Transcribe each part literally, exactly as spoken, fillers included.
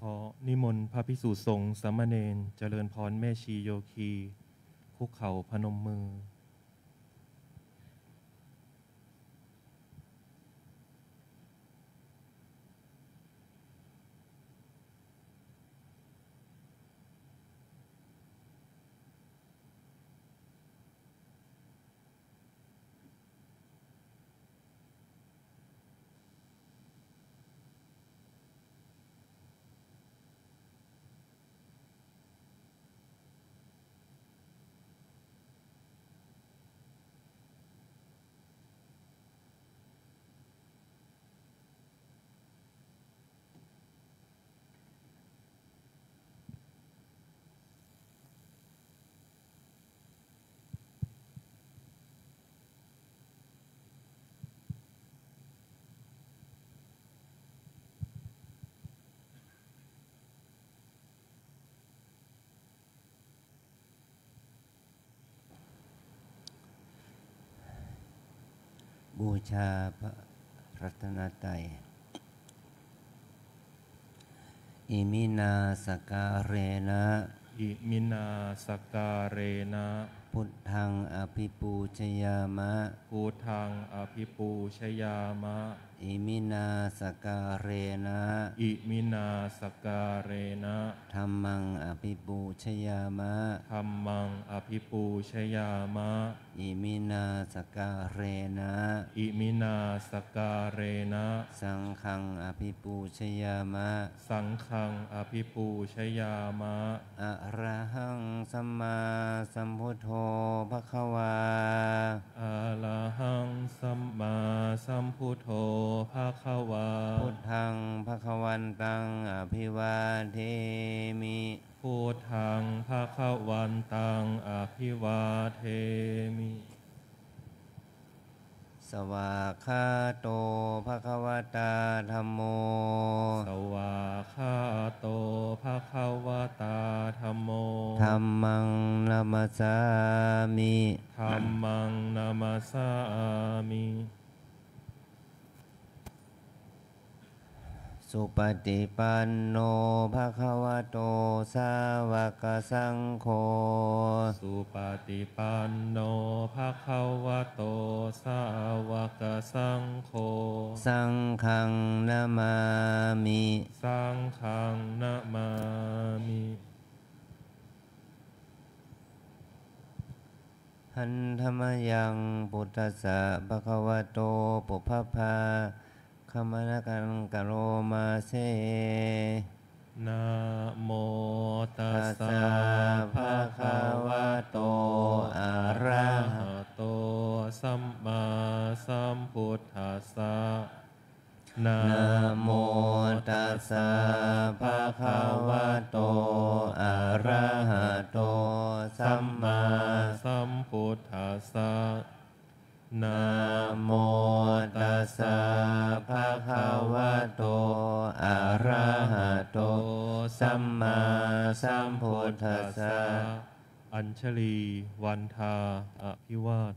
อนิมนต์พระภิกษุสงฆ์สามเณรเจริญพรแม่ชีโยคีคุกเข่าพนมมือบูชาพระรัตนตรัยอิมินาสการเรนะอิมินาสการเรนะพุทธังอภิปูชยามะพุทธังอภิปูชยามะอิมินาสการเรนะอิมินาสการเรนะธัมมังอภิปูชยามะธัมมังอภิปูชยามะอิมินาสการเรนะอิมินาสการเรนะสังฆังอภิปูชยามะสังฆังอภิปูชยามะอะระหังสัมมาสัมพุทโธภควาอะระหังสัมมาสัมพุทโธภควาพุทธังภควันตังอภิวาเทมิพุทธังภควันตังอภิวาเทมิสวากขาโตภควตาธัมโมสวากขาโตภควตาธัมโมธัมมังนัมสสามิธัมมังนัมสสามิสุปฏิปันโนภควโตสาวกสังโฆสุปฏิปันโนภควโตสาวกสังโฆสังฆังนะมามิสังฆังนะมามิหันธรรมยังพุทธัสสะภควโตปุพพาขมนะกันกโรมาเสนะโมตัสสะภะคะคะวะโตอะระหะโตสัมมาสัมพุทธัสสะนะโมตัสสะภะคะวะโตอะระหะโตสัมมาสัมพุทธัสสะนะโมตัสสะภะคะวะโตอะระหะโตสัมมาสัมพุทธัสสะอัญชลีวันทาอภิวาท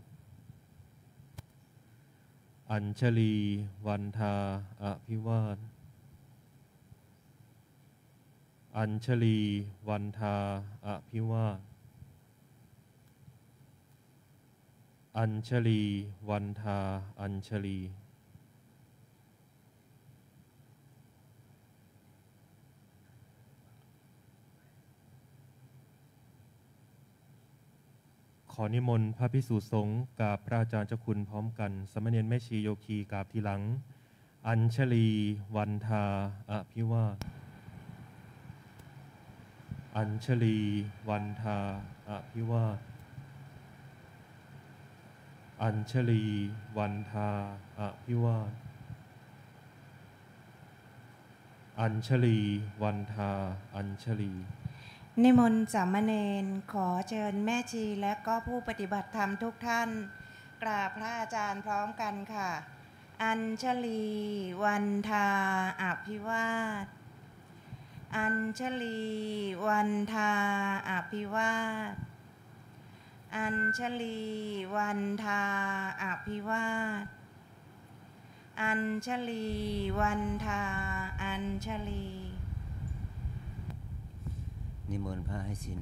อัญชลีวันทาอภิวาทอัญชลีวันทาอภิวาทอัญชลีวันทาอัญชลีขอนิมนต์พระภิกษุสงฆ์กราบพระอาจารย์เจ้าคุณพร้อมกันสามเณรแม่ชีโยคีกราบทีหลังอัญชลีวันทาอภิวาทอัญชลีวันทาอภิวาทอัญชลีวันทาอภิวาทอัญชลีวันทาอัญชลีนิมนต์สามเณรขอเชิญแม่ชีและก็ผู้ปฏิบัติธรรมทุกท่านกราบพระอาจารย์พร้อมกันค่ะอัญชลีวันทาอภิวาทอัญชลีวันทาอภิวาทอัญชลีวันทาอภิวาทอัญชลีวันทาอัญชลีนิมนต์พระให้ศีล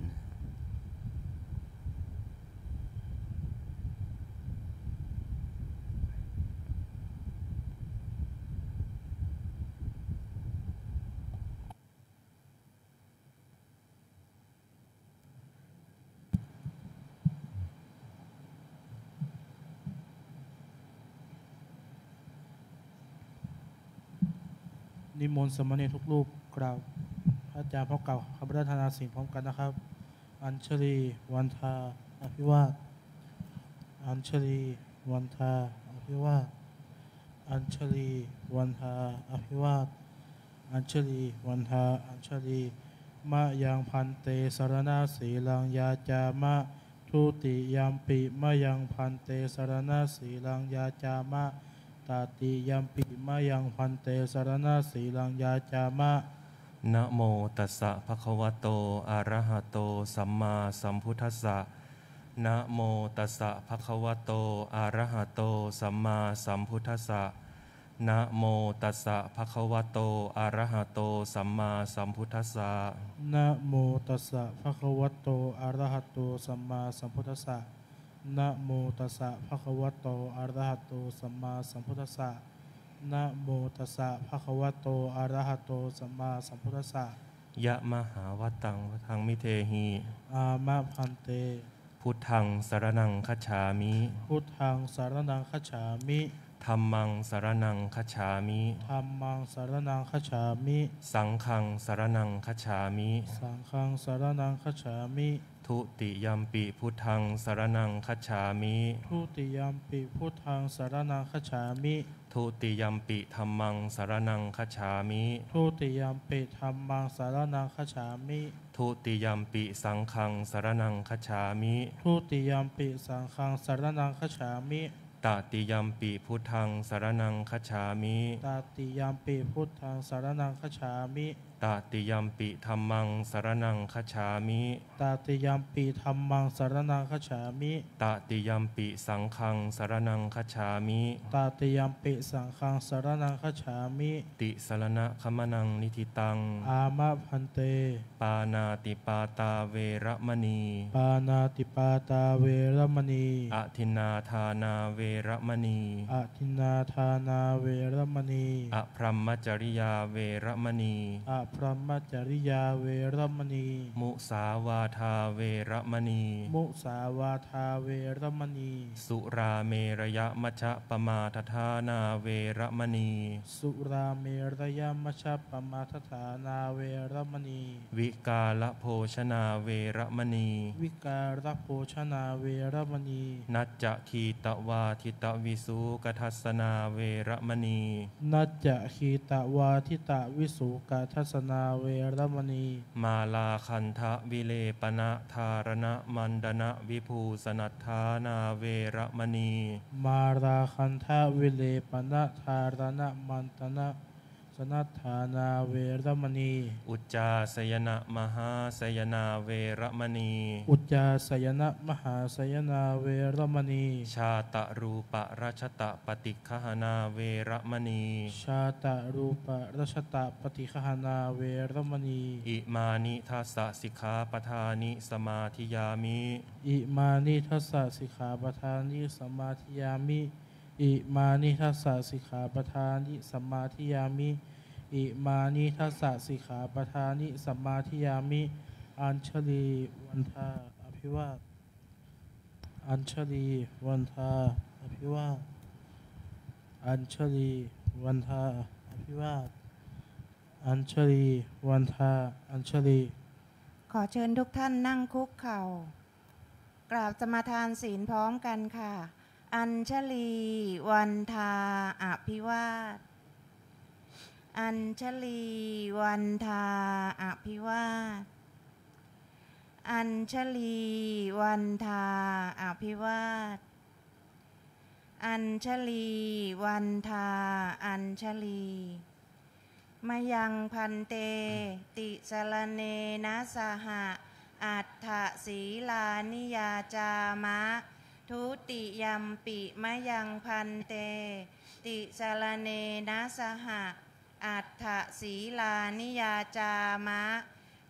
นิมนต์สามเณรทุกรูปกล่าวพระอาจารย์พร้อมกล่าวคำรัตนาศีลพร้อมกันนะครับ อัญชลีวันทาอภิวาทอัญชลีวันทาอภิวาทอัญชลีวันทาอภิวาทอัญชลีวันทาอัญชลีมะยังพันเตสรณะสีลังยาจามะทุติยามปิมะยังพันเตสรณะสีลังยาจามะตาติยัมปิมะยังพันเตสรณะสีลังยาจามะนะโมตัสสะภะคะวะโตอะระหะโตสัมมาสัมพุทธัสสะนะโมตัสสะภะคะวะโตอะระหะโตสัมมาสัมพุทธัสสะนะโมตัสสะภะคะวะโตอะระหะโตสัมมาสัมพุทธัสสะนะโมตัสสะภะคะวะโตอะระหะโตสัมมาสัมพุทธัสสะนะโมตัสสะภะคะวะโตอะระหะโตสัมมาสัมพุทธัสสะนะโมตัสสะภะคะวะโตอะระหะโตสัมมาสัมพุทธัสสะยะมหาวัตตังวทังมิเทหิอามะพันเตพุทธังสรณังคัจฉามิพุทธังสารนังคัจฉามิธัมมังสรณังคัจฉามิธัมมังสารนังคัจฉามิสังฆังสรณังคัจฉามิสังฆังสารนังคัจฉามิทุติยัมปิพุทธังสรณังคัจฉามิทุติยัมปิพุทธังสารนังคัจฉามิทุติยัมปิธัมมังสรณังคัจฉามิทุติยัมปิธัมมังสารนังคัจฉามิทุติยัมปิสังฆังสรณังคัจฉามิทุติยัมปิสังฆังสารนังคัจฉามิตติยัมปิพุทธังสรณังคัจฉามิตาติยัมปิพุทธังสารนังคัจฉามิตติยัมปิธัมมังสรณังคัจฉามิตาติยัมปิธัมมังสารนังคัจฉามิตติยัมปิสังฆังสรณังคัจฉามิตาติยัมปิสังฆังสารนังคัจฉามิติสรณะขมนังนิธิตังอามะพันเตปานาติปาตาเวระมณีปานาติปาตาเวรมณีอทินนาทานาเวระมณีอทินนาทานาเวรมณีอพรหมจริยาเวระมณีอพรหมจริยาเวรมณีมุสาวาทาเวระมณีมุสาวาทาเวรมณีสุราเมระยะมัชฌะปมาทฐานาเวระมณีสุราเมรยมัชฌปมาทฐานาเวรมณีวิกาลโภชนาเวระมณีวิการโภชนาเวรมณีนัจจคีตวาทิตวิสุกทัสสนาเวระมณีนัจจะคีตวาทิตะวิสุกาทัสนาเวรมณีมาลาคันทะวิเลปนะธารณะมันดนะวิภูสนัทธานาเวระมณีมาราคันทะวิเลปนะธารณะมันตนะสนัทธานาเวรมณีอุจจาสยนะมหาสยนาเวระมณีอุจจาสยนะมหาสยนาเวรมณีชาตะรูปราชตะปฏิคหนาเวระมณีชาตะรูปรัชตะปฏิคหานาเวรมณีอิมานิทัสสะสิกขาปทานิสมาธิยามิอิมานิทัสสะสิกขาปทานิสมมาธิยามิ อิมานิทัสสะสิกขาปทานิสมมาธิยามิ อิมานิทัสสะสิกขาปทานิสมมาธิยามิ อัญชลีวันทาอภิวาทอัญชลีวันทาอภิวาทอัญชลีวันทาอภิวาทอัญชลีวันทาอัญชลีขอเชิญทุกท่านนั่งคุกเข่า กราบสมาทานศีลพร้อมกันค่ะ อัญชลีวันทาอภิวาทอัญชลีวันทาอภิวาทอัญชลีวันทาอภิวาทอัญชลีวันทาอัญชลีมยังพันเตติสรเนนะสหะอัฏฐศีลานิยาจามะทุติยัมปิมยังพันเตติสรเนนะสหะอัฏฐศีลานิยาจามะ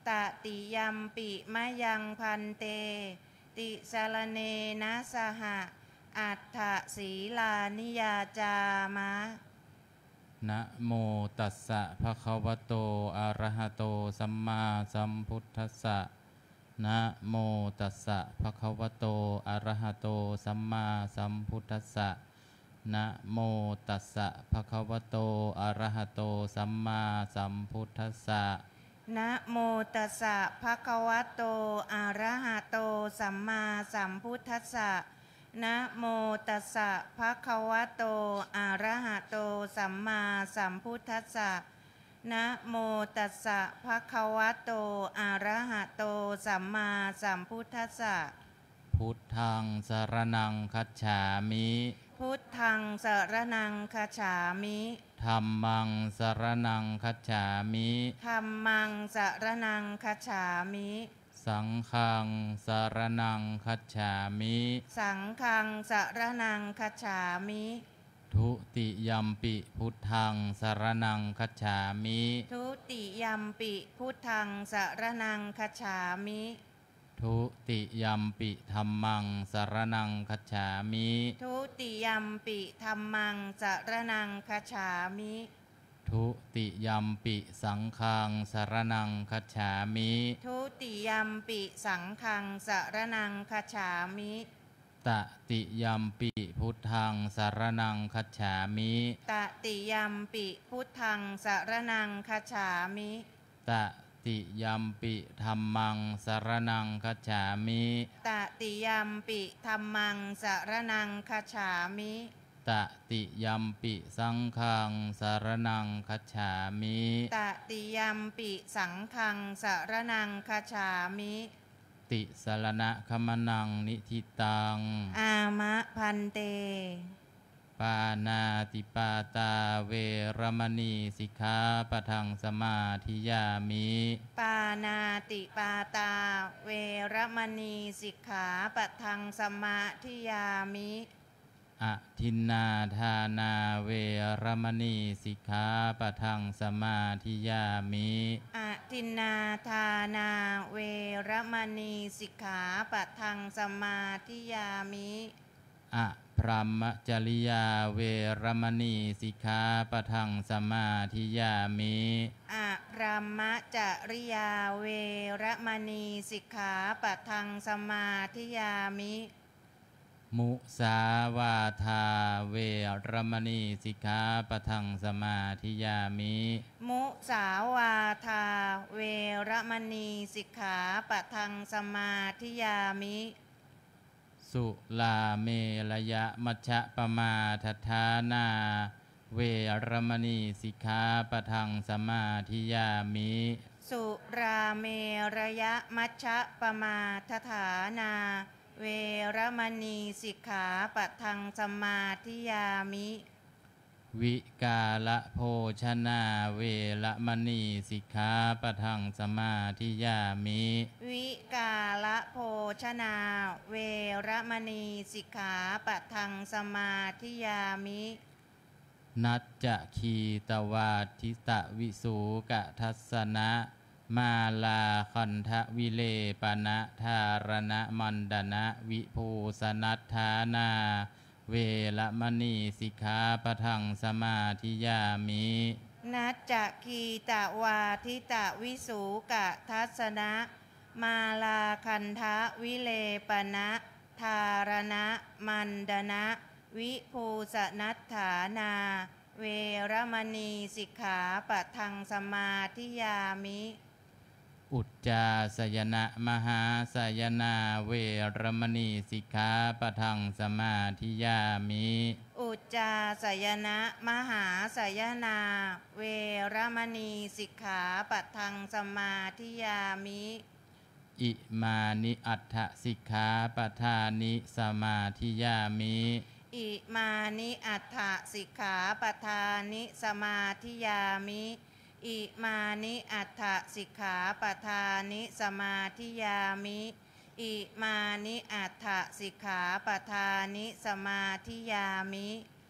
ตติยัมปิมะยังพันเตติสารเนนะสหะอัฏฐศีลานิยาจามะนะโมตัสสะภะคะวะโตอะระหะโตสัมมาสัมพุทธัสสะนะโมตัสสะภะคะวะโตอะระหะโตสัมมาสัมพุทธัสสะนะโมตัสสะภะคะวะโตอะระหะโตสัมมาสัมพุทธัสสะนะโมตัสสะภะคะวะโตอะระหะโตสัมมาสัมพุทธัสสะนะโมตัสสะภะคะวะโตอะระหะโตสัมมาสัมพุทธัสสะนะโมตัสสะภะคะวะโตอะระหะโตสัมมาสัมพุทธัสสะพุทธังสรณังคัจฉามิพุทธังสรณังคัจฉามิธัมมังสรณังคัจฉามิธัมมังสรณังคัจฉามิสังฆังสรณังคัจฉามิสังฆังสรณังคัจฉามิทุติยัมปิพุทธังสรณังคัจฉามิทุติยัมปิพุทธังสรณังคัจฉามิทุติยัมปิธัมมังสรณังคัจฉามิทุติยัมปิธัมมังสรณังคัจฉามิทุติยัมปิสังฆังสรณังคัจฉามิทุติยัมปิสังฆังสรณังคัจฉามิตติยัมปิพุทธังสรณังคัจฉามิตติยัมปิพุทธังสรณังคัจฉามิตติยัมปิธัมมังสรณังคัจฉามิตติยัมปิธัมมังสรณังคัจฉามิตติยัมปิสังฆังสรณังคัจฉามิตติยัมปิสังฆังสรณังคัจฉามิติสรณะคัมนังนิทิตังอามะพันเตปานาติปาตาเวรมณีสิกขาปะทังสมาธิยามิปานาติปาตาเวรมณีสิกขาปะทังสมาธิยามิอทินนาทานาเวรมณีสิกขาปะทังสมาธิยามิอทินนาทานาเวรมณีสิกขาปะทังสมาธิยามิอะพรหมจริยาเวรมณีสิกขาปะทังสมาธิยามิอะพรหมจริยาเวรมณีสิกขาปะทังสมาธิยามิมุสาวาทาเวรมณีสิกขาปะทังสมาธิยามิมุสาวาทาเวรมณีสิกขาปะทังสมาธิยามิสุลาเมรยะมัชฌะปมาทัฏฐานาเวรมณีสิกขาปะทังสมาธิยามิสุราเมรยะมัชฌะปมาทัฏฐานาเวรมณีสิกขาปะทังสมาธิยามิวิกาละโภชนาเวรมณีสิกขาปะทังสมาธิยามิวิกาละโภชนาเวรมณีสิกขาปะทังสมาธิยามินัจจะคีตวาทิตะวิสูกะทัสสนะมาลาคันทะวิเลปนะธารณะมันดนะวิภูสนัฏฐานาเวรมณีสิกขาปะทังสมาธิยามินัจจะคีตวาทิตะวิสูกะทัสสนะมาลาคันทะวิเลปนะธารณะมันดนะวิภูสนัฏฐานาเวรมณีสิกขาปะทังสมาธิยามิอุจจาสยนะมหาสยนาเวรมณีสิกขาปะทังสมาธิยามิอุจจาสยนะมหาสยนาเวรมณีสิกขาปะทังสมาธิยามิอิมานิอัฏฐสิกขาปะทานิสมาธิยามิอิมานิอัฏฐสิกขาปะทานิสมาธิยามิอิมานิอัฏฐสิกขาปทานิสมาธิยามิอิมานิอัฏฐสิกขาปทานิสมาธิยามิ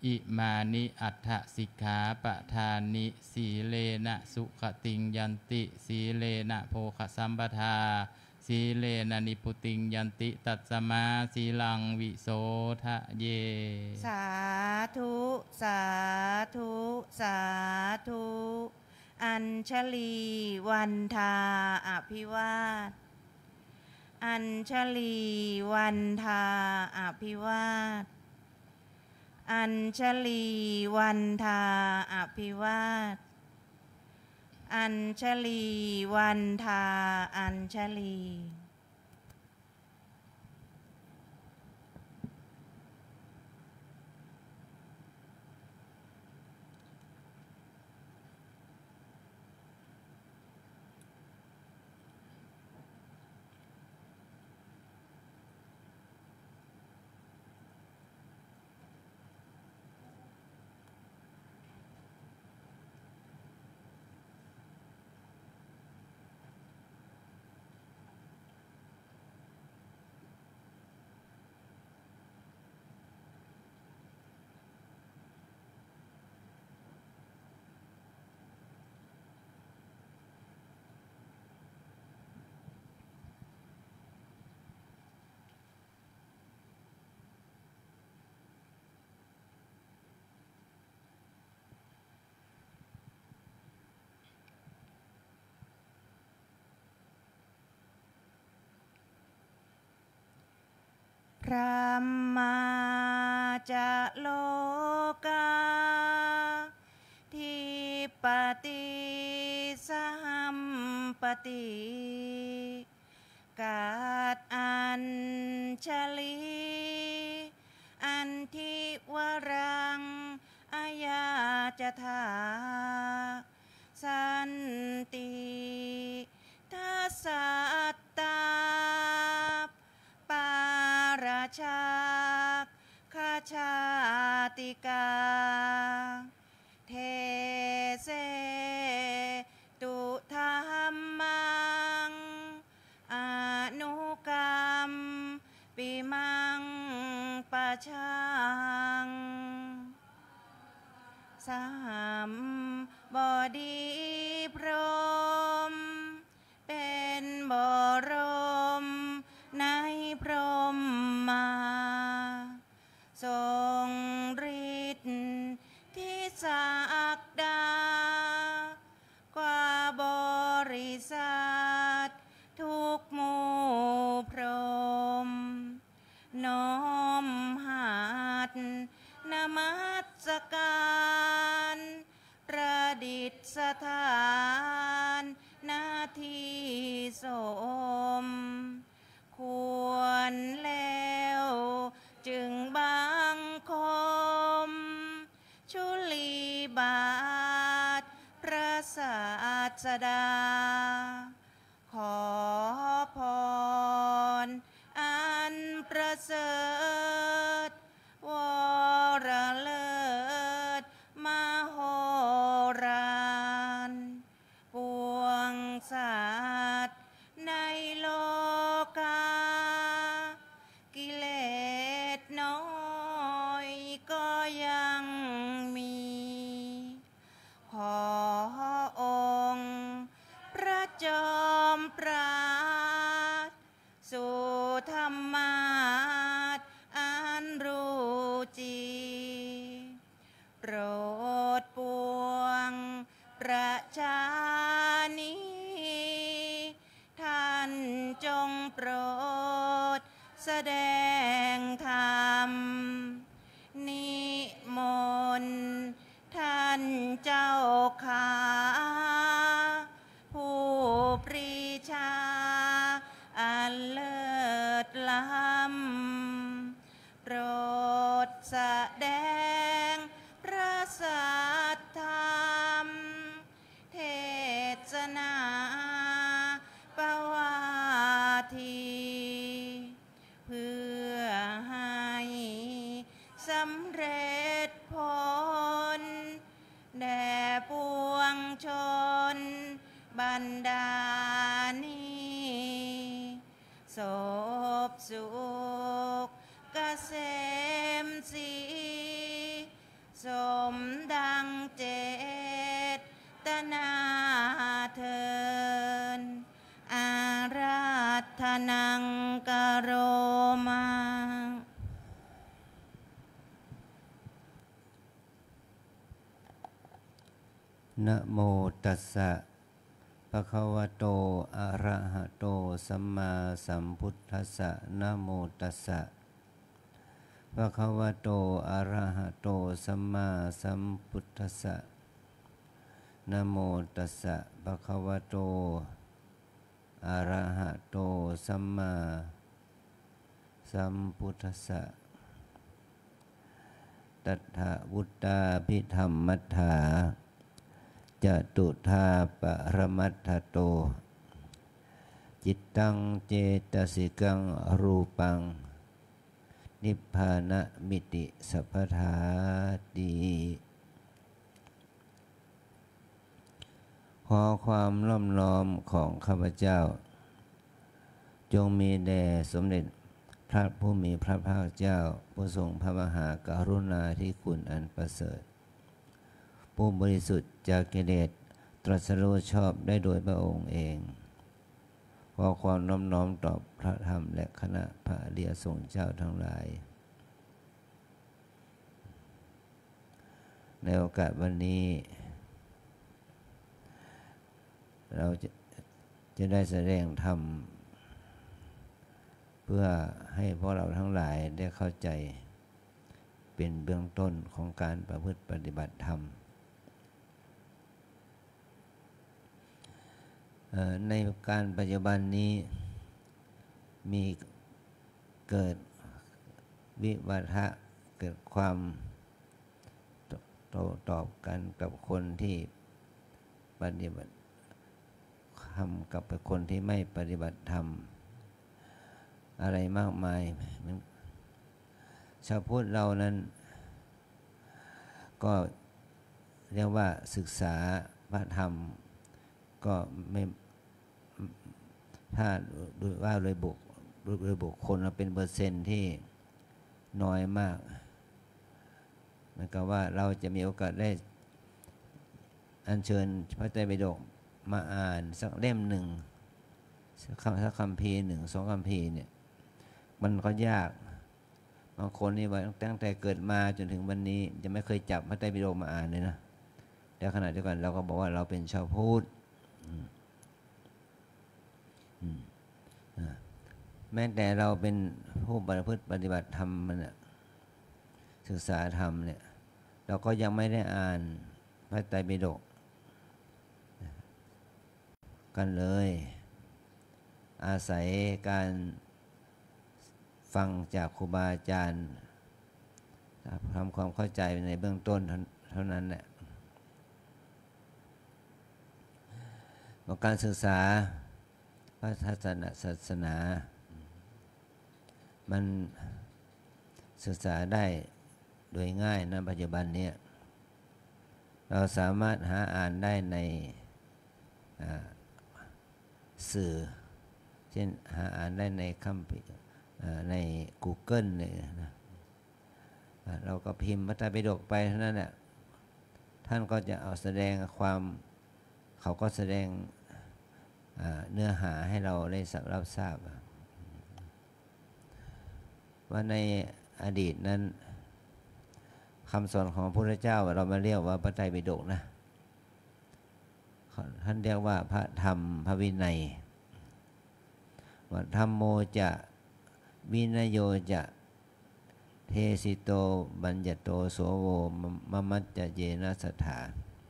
อิมานิอัฏฐสิกขาปทานิสีเลนะสุขติงยันติสีเลนะโภคสัมปทาสีเลนะนิพุติงยันติตัสสมาสีลังวิโสทะเยสาธุสาธุสาธุอัญชลีวันทาอภิวาทอัญชลีวันทาอภิวาทอัญชลีวันทาอภิวาทอัญชลีวันทาอัญชลีพระมาจะโลกาทิปติสัมปติกาตอัญชลีอันทิวรังอายาจถาสันติทัสสัตตาปาราชาคาชาติกาเทเสตุธรรมังอนุกรรมปิมังปะชังสามบดีพรหมเป็นบรมในพรหมมาทรงฤทธิ์ที่ศักดากว่าบริษัททุกหมู่พรหมน้อมหัดนมัสการประดิษฐานหน้าที่สมควรแล้วจึงบังคมชุลีบาทพระศาสดาขอพรอันประเสริฐวรเลิศมโหฬารปวงสัตว์ในโลกากิเลสน้อยก็ยังมีขอองค์พระจอมปราดสู่ธรรมาสอันรู้จริงโปรดปวงประชานิท่านจงโปรดแสดงธรรมนิมนต์ท่านเจ้าขาผู้ปรีชาอันเลิศล้ำโปรดแสดงพระสัทธรรมเทศนาปวาทีเพื่ทนังกโรมานะโมตัสสะภะคะวะโตอะระหะโตสัมมาสัมพุทธัสสะนะโมตัสสะภะคะวะโตอะระหะโตสัมมาสัมพุทธัสสะนะโมตัสสะภะคะวะโตอะระหะโตสัมมาสัมพุทธัสสะตัทธะวุตตาภิธรรมัฏฐาจตุธาปรมัตถโตจิตตังเจตสิกังรูปังนิพพานะมิติสัพพทาติขอความล้อมล้อมของข้าพเจ้าจงมีแด่สมเด็จพระผู้มีพระภาคเจ้าผู้ทรงพระมหากรุณาธิคุณอันประเสริฐผู้บริสุทธิ์จากกิเลสตรัสรู้ชอบได้โดยพระองค์เองขอความน้อมน้อมต่อพระธรรมและคณะพระอริยสงฆ์เจ้าทั้งหลายในโอกาสวันนี้เราจะจะได้แสดงธรรมเพื่อให้พวกเราทั้งหลายได้เข้าใจเป็นเบื้องต้นของการประพฤติปฏิบัติธรรมในการปัจจุบันนี้มีเกิดวิวัฒะเกิดความโต้ตอบกันกับคนที่ปฏิบัติธรรมกับคนที่ไม่ปฏิบัติธรรมอะไรมากมายชาวพุทธเรานั้นก็เรียกว่าศึกษาพระธรรมก็ไม่ถ้าดูว่าโดยบุคโดยบุคคลเป็นเปอร์เซ็นต์ที่น้อยมากเหมือนกับว่าเราจะมีโอกาสได้อัญเชิญพระไตรปิฎกมาอ่านสักเล่มหนึ่งสักคำสักคำพีหนึ่งสองคำพีเนี่ยมันก็ยากบางคนนี่ว่าตั้งแต่เกิดมาจนถึงวันนี้จะไม่เคยจับพระไตรปิฎกมาอ่านเลยนะแต่ขณะเดียวกันเราก็บอกว่าเราเป็นชาวพุทธแม้แต่เราเป็นผู้ประพฤติปฏิบัติธรรมมันศึกษาธรรมเนี่ยเราก็ยังไม่ได้อ่านพระไตรปิฎกกันเลยอาศัยการฟังจากครูบาอาจารย์ทำความเข้าใจในเบื้องต้นเท่านั้นแหละการศึกษาพระศาสนามันศึกษาได้โดยง่ายในปัจจุบันนี้เราสามารถหาอ่านได้ในสื่อเช่นหาอ่านได้ในคัมภีร์ใน Google เลยนะเราก็พิมพ์พระไตรปิฎกไปเท่านั้นแหละท่านก็จะเอาแสดงความเขาก็แสดงเนื้อหาให้เราได้รับทราบว่าในอดีตนั้นคำสอนของพระพุทธเจ้าเรามาเรียกว่าพระไตรปิฎกนะท่านเรียกว่าพระธรรมพระวินัยว่าธัมโมจะวินโยจะเทสิโตบัญญัตโตโสโวมมัจจเยนะสถา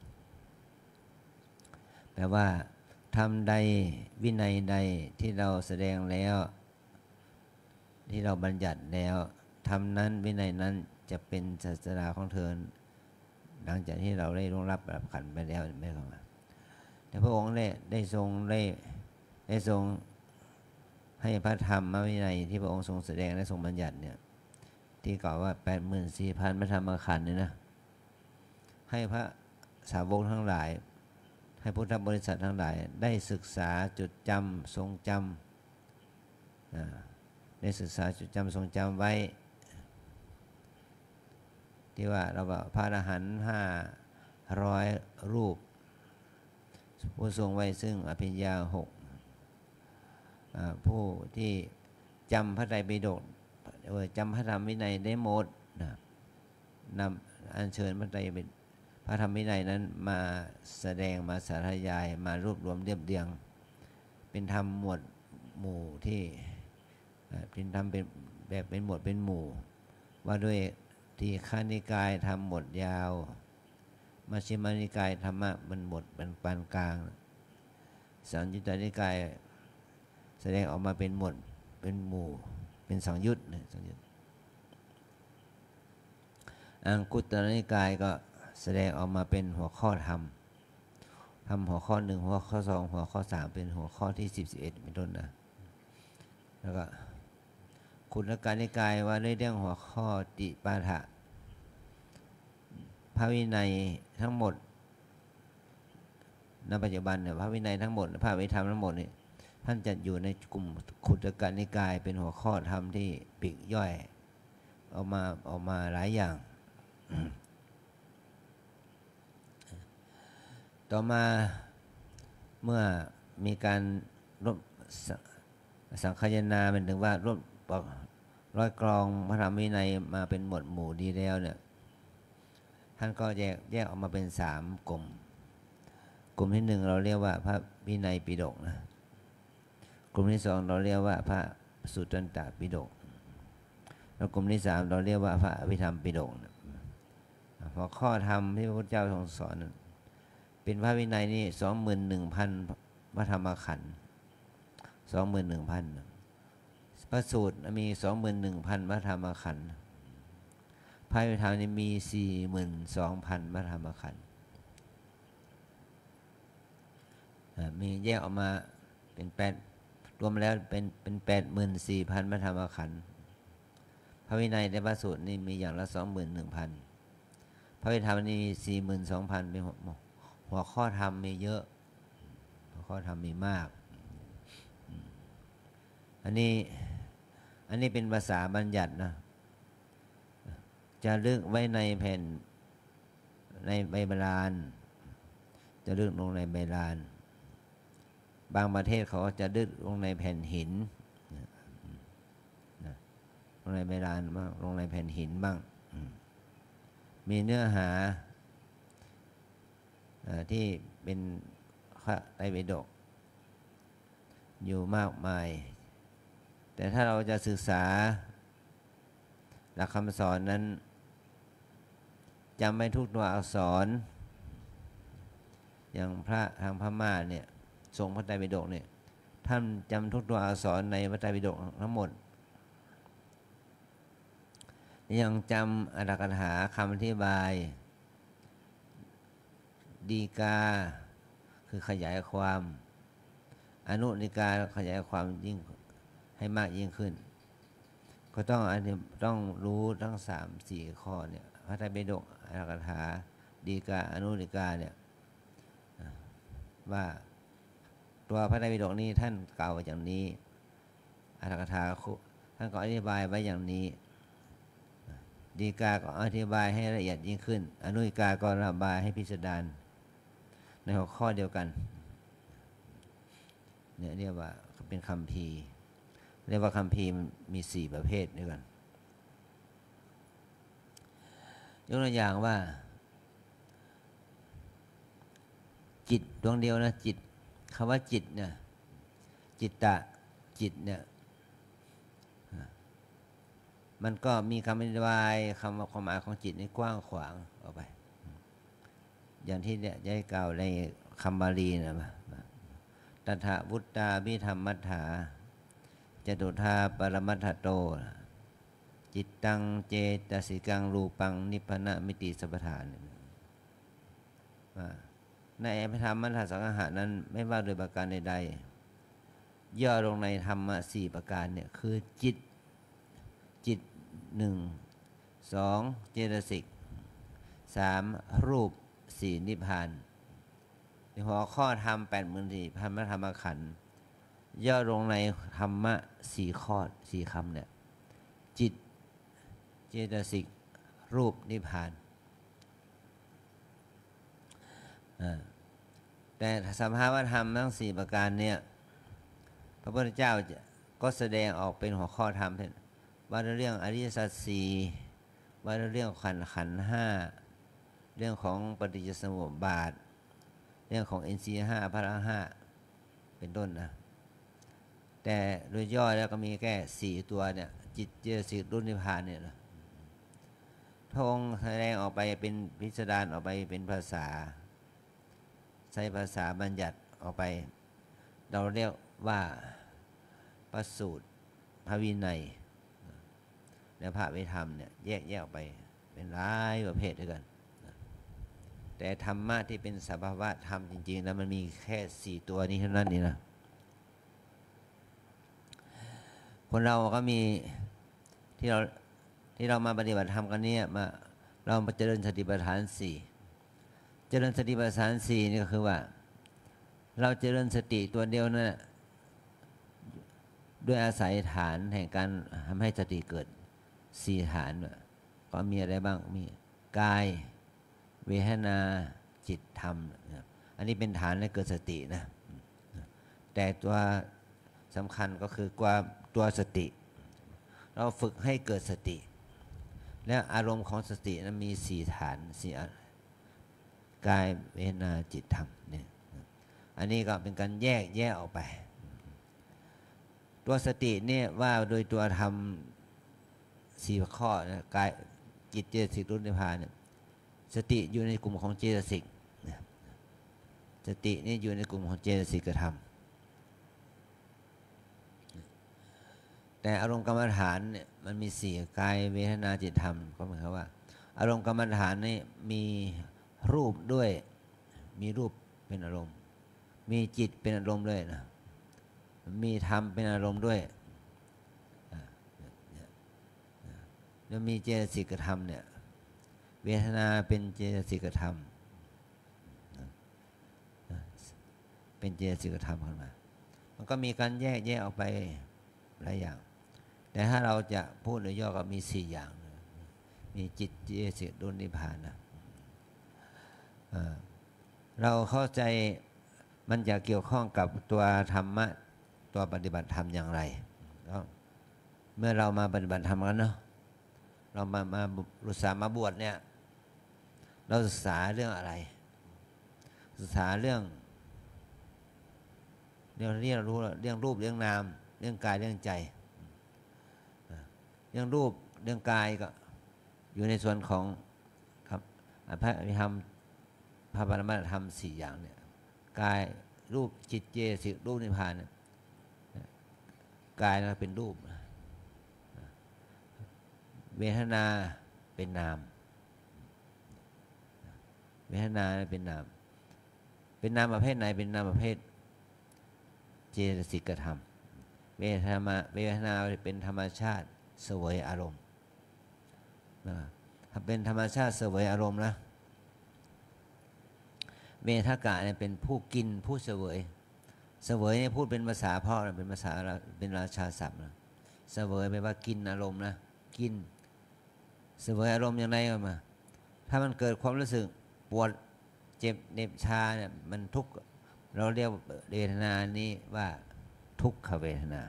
แปลว่าธรรมใดวินัยใดที่เราแสดงแล้วที่เราบัญญัติแล้วธรรมนั้นวินัยนั้นจะเป็นศาสนาของเธอหลังจากที่เราได้ร่วงรับรับขันไปแล้วไม่เข้ามาแต่พระองค์ได้ได้ทรงได้ได้ทรงให้พระธรรมวินัยที่พระองค์ทรงแสดงและทรงบัญญัติเนี่ยที่กล่าวว่า แปดหมื่นสี่พัน พระธรรมขันธ์เนี่ยนะให้พระสาวกทั้งหลายให้พุทธบริษัททั้งหลายได้ศึกษาจดจำทรงจำได้ศึกษาจดจำทรงจำไว้ที่ว่าเราว่าพระอรหันต์ห้าร้อยรูปผู้ทรงไว้ซึ่งอภิญญาหกผู้ที่จำพระไตรปิฎกจำพระธรรมวินัยได้หมดนะนำอัญเชิญพระไตรปิฎกพระธรรมวินัยนั้นมาแสดงมาสาธยายมารวบรวมเรียบเรียงเป็นธรรมหมวดหมู่ที่เป็นธรรมเป็นแบบเป็นหมวดเป็นหมู่ว่าด้วยที่ข้านิกายทำหมวดยาวมัชฌิมานิกายธรรมะมันหมดเป็นปานกลางสังยุตตนิกายแสดงออกมาเป็นหมวดเป็นหมู่เป็นสังยุตนะสังยุตอังคุตตรนิกายก็แสดงออกมาเป็นหัวข้อธรรมทำหัวข้อหนึ่งหัวข้อสองหัวข้อสามเป็นหัวข้อที่สิบสิบเอ็ดเป็นต้นนะแล้วก็ขุทกนิกายว่าในเรื่องหัวข้อติปาฐะพระวินัยทั้งหมดณปัจจุบันเนี่ยพระวินัยทั้งหมดพระวิธรรมทั้งหมดนี่ท่านจัดอยู่ในกลุ่มขุทกนิกายเป็นหัวข้อธรรมที่ปลีกย่อยออกมาออกมาหลายอย่างต่อมาเมื่อมีการรวบสังคายนาเป็นถึงว่ารวบร้อยกรองพระธรรมวินัยมาเป็นหมวดหมู่ดีแล้วเนี่ยท่านก็แยกแยกออกมาเป็นสามกลุ่มกลุ่มที่หนึ่งเราเรียกว่าพระวินัยปิฎกนะกลุ่มที่สองเราเรียกว่าพระสุตตันตปิฎกแล้วกลุ่มที่สามเราเรียกว่าพระอภิธรรมปิฎกพอข้อธรรมที่พระพุทธเจ้าทรงสอนเป็นพระวินัยนี่สองหมื่นหนึ่งพันพระธรรมขันธ์สองหมื่นหนึ่งพันพระสูตรมีสองหมื่นหนึ่งพันพระธรรมขันธ์พระอภิธรรมนี่มีสี่หมื่นสองพันพระธรรมขันธ์มีแยกออกมาเป็นแปดรวมแล้วเป็นเป็นแปดหมื่นสี่พันพระธรรมขันธ์พระวินัยในพระสูตรนี่มีอย่างละสองหมื่นหนึ่งพันพระอภิธรรมนี่สี่หมื่นสองพันเป็นหัวข้อธรรมมีเยอะหัวข้อธรรมมีมากอันนี้อันนี้เป็นภาษาบัญญัตินะจะลึกไว้ในแผ่นในใบโบราณจะลึกลงในใบลานบางประเทศเขาจะลึกลงในแผ่นหินลงในใบลานบ้างลงในแผ่นหินบ้างมีเนื้อหาที่เป็นพระไตรปิฎกอยู่มากมายแต่ถ้าเราจะศึกษาหลักคำสอนนั้นจำไม่ทุกตัวอักษรอย่างพระทางพม่าเนี่ยทรงพระไตรปิฎกเนี่ยท่านจำทุกตัวอักษรในพระไตรปิฎกทั้งหมดยังจำอรรถกถาคำอธิบายดีกาคือขยายความอนุนิกาขยายความยิ่งให้มากยิ่งขึ้นก็ต้องอันนี้ต้องรู้ทั้งสามสี่ข้อเนี่ยพระไตรปิฎกอรรถกถาดีกาอนุนิกาเนี่ยว่าตัวพระไตรปิฎกนี้ท่านกล่าวอย่างนี้อรรถกถาท่านก็อธิบายไว้อย่างนี้ดีกาก็อธิบายให้ละเอียดยิ่งขึ้นอนุนิกาก็ระบายให้พิสดารในหัวข้อเดียวกันเนี่ยเรียกว่าเป็นคัมภีร์เรียกว่าคัมภีร์มีสี่ประเภทด้วยกันยกตัวอย่างว่าจิตดวงเดียวนะจิตคำว่าจิตเนี่ยจิตตะจิตเนี่ยมันก็มีคำอธิบายคำความหมายของจิตนี่กว้างขวางออกไปอย่างที่เนี่ยได้กล่าวในคำบาลีนะตถาวุตตาภิธรรมัฏฐาจตุธาปรมัตถโตจิตตังเจตสิกังรูปังนิพพานะมิติสัพพทานในอภิธรรมมัฏฐสังหะนั้นไม่ว่าโดยประการใดๆย่อลงในธรรมะสี่ประการเนี่ยคือจิตจิตหนึ่งสองเจตสิกสามรูปสี่นิพพานในหัวข้อธรรมแปดหมื่นสี่พันพระธรรมขันธ์ย่อลงในธรรมะสี่ข้อสี่คำเนี่ยจิตเจตสิกรูปนิพพานแต่สภาวธรรมทั้งสี่ประการเนี่ยพระพุทธเจ้าก็แสดงออกเป็นหัวข้อธรรมว่าเรื่องอริยสัจสี่ว่าเรื่องขันธ์ขันธ์ห้าเรื่องของปฏิจจสมุปบาทเรื่องของ เอ็น ซี ห้า พละห้าเป็นต้นนะแต่โดยย่อแล้วก็มีแค่สี่ตัวเนี่ยจิตเจตสิกรุ่นนิพพานเนี่ยนะพระองค์แสดงออกไปเป็นพิสดารออกไปเป็นภาษาใช้ภาษาบัญญัติออกไปเราเรียกว่าพระสูตรพระวินัยและพระวิธรรมเนี่ยแยกแยกออกไปเป็นหลายประเภทด้วยกันแต่ธรรมะที่เป็นสภาวะธรรมจริงๆแล้วมันมีแค่สี่ตัวนี้เท่านั้นนี่นะคนเราก็มีที่เราที่เรามาปฏิบัติธรรมกันเนี่ยมาเรามาเจริญสติปัฏฐานสี่เจริญสติปัฏฐานสี่นี่ก็คือว่าเราเจริญสติตัวเดียวนั่นด้วยอาศัยฐานแห่งการทำให้สติเกิดสี่ฐานก็มีอะไรบ้างมีกายเวทนาจิตธรรมอันนี้เป็นฐานให้เกิดสตินะแต่ตัวสำคัญก็คือกว่าตัวสติเราฝึกให้เกิดสติและอารมณ์ของสตินั้นมีสี่ฐานสี่กายเวทนาจิตธรรมเนี่ยอันนี้ก็เป็นการแยกแยกออกไปตัวสติเนี่ยว่าโดยตัวธรรมสี่ข้อนะกายจิตเจตสิกรุ่นนิพพานเนี่ยสติอยู่ในกลุ่มของเจตสิกสตินี่อยู่ในกลุ่มของเจตสิกธรรมแต่อารมณ์กรรมฐานเนี่ยมันมีสี่กายเวทนาจิตธรรมก็หมายความว่าอารมณ์กรรมฐานนี่มีรูปด้วยมีรูปเป็นอารมณ์มีจิตเป็นอารมณ์ด้วยนะมีธรรมเป็นอารมณ์ด้วยแล้วมีเจตสิกธรรมเนี่ยเวทนาเป็นเจตสิกธรรมเป็นเจตสิกธรรมขึ้นมามันก็มีการแยกแยกออกไปหลายอย่างแต่ถ้าเราจะพูดโดยย่อก็มีสี่อย่างมีจิตเจตสิกรุ่นนิพพานนะเราเข้าใจมันจะเกี่ยวข้องกับตัวธรรมะตัวปฏิบัติธรรมอย่างไรเมื่อเรามาปฏิบัติธรรมกันเนาะเรามามารุษามาบวชเนี่ยเราศึกษาเรื่องอะไรศึกษาเรื่องเรื่องเรียกรู้เรื่องรูปเรื่องนามเรื่องกายเรื่องใจเรื่องรูปเรื่องกายก็อยู่ในส่วนของครับพระอภิธรรมพระปรมัตถธรรมสี่อย่างเนี่ยกายรูปจิตเจตสิกรูปนิพพานเนี่ยกายนะเป็นรูปเวทนาเป็นนามเวทนาเป็นนามเป็นนามประเภทไหนเป็นนามประเภทเจตสิกธรรมเวทนาเวทนาเป็นธรรมชาติเสวยอารมณ์นะถ้าเป็นธรรมชาติเสวยอารมณ์นะเวทกะเนี่ยเป็นผู้กินผู้เสวยเสวยเนี่ยพูดเป็นภาษาพ่อเป็นภาษาเป็นราชาศัพท์นะเสวยแปลว่ากินอารมณ์นะกินเสวยอารมณ์อย่างไรก็มาถ้ามันเกิดความรู้สึกปวดเจ็บเหน็บชาเนี่ยมันทุกข์เราเรียกเวทนานี้ว่าทุกขเวทนา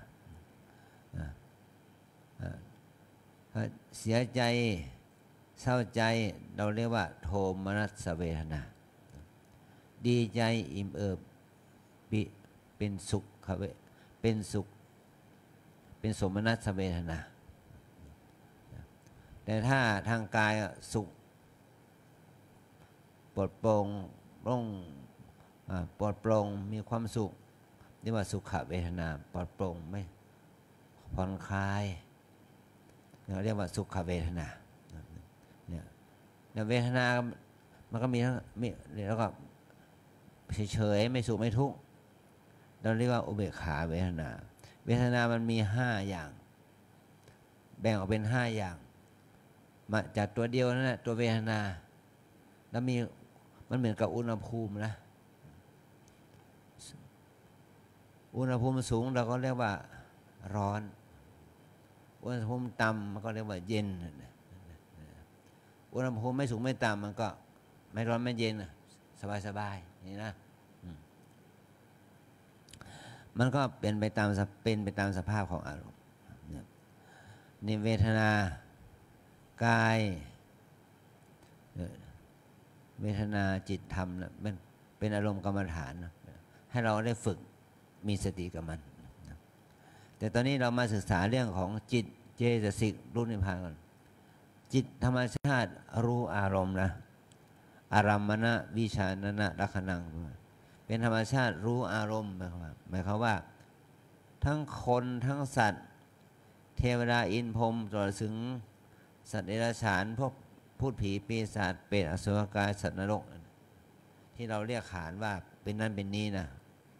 เสียใจเศร้าใจเราเรียกว่าโทมนัสเวทนาดีใจอิ่มเอิบเป็นสุขเวเป็นสุขเป็นสมนัสเวทนาแต่ถ้าทางกายสุขปลดโปร่งโล่งปลดโปร่งมีความสุขเรียกว่าสุขเวทนาปลดโปร่งไม่ผ่อนคลายเราเรียกว่าสุขเวทนาเนี่ยเวทนามันก็มีทั้งมีแล้วก็เฉยๆไม่สุขไม่ทุกข์เราเรียกว่าอุเบกขาเวทนาเวทนามันมีห้าอย่างแบ่งออกเป็นห้าอย่างมาจากตัวเดียวนั่นแหละตัวเวทนาแล้วมีมันเหมือนกับอุณหภูมินะอุณหภูมิสูงเราก็เรียกว่าร้อนอุณหภูมิต่ำมันก็เรียกว่าเย็นอุณหภูมิไม่สูงไม่ต่ำมันก็ไม่ร้อนไม่เย็นสบายๆนี่นะมันก็เป็นไปตามเป็นไปตามสภาพของอารมณ์นี่เวทนากายเวทนาจิตธรรมนะมันเป็นอารมณ์กรรมฐานนะให้เราได้ฝึกมีสติกับมันนะแต่ตอนนี้เรามาศึกษาเรื่องของจิตเจตสิกรู้นิพพานก่อนจิตธรรมชาติรู้อารมณ์นะอารัมมณวิชานนะลักขณังเป็นธรรมชาติรู้อารมณ์หมายความว่าทั้งคนทั้งสัตว์เทวดาอินพรหมตลอดถึงสัตว์เดรัจฉานพวกพูดผีปีศาจเปรตอสุรกายสัตว์นรกที่เราเรียกขานว่าเป็นนั่นเป็นนี้นะ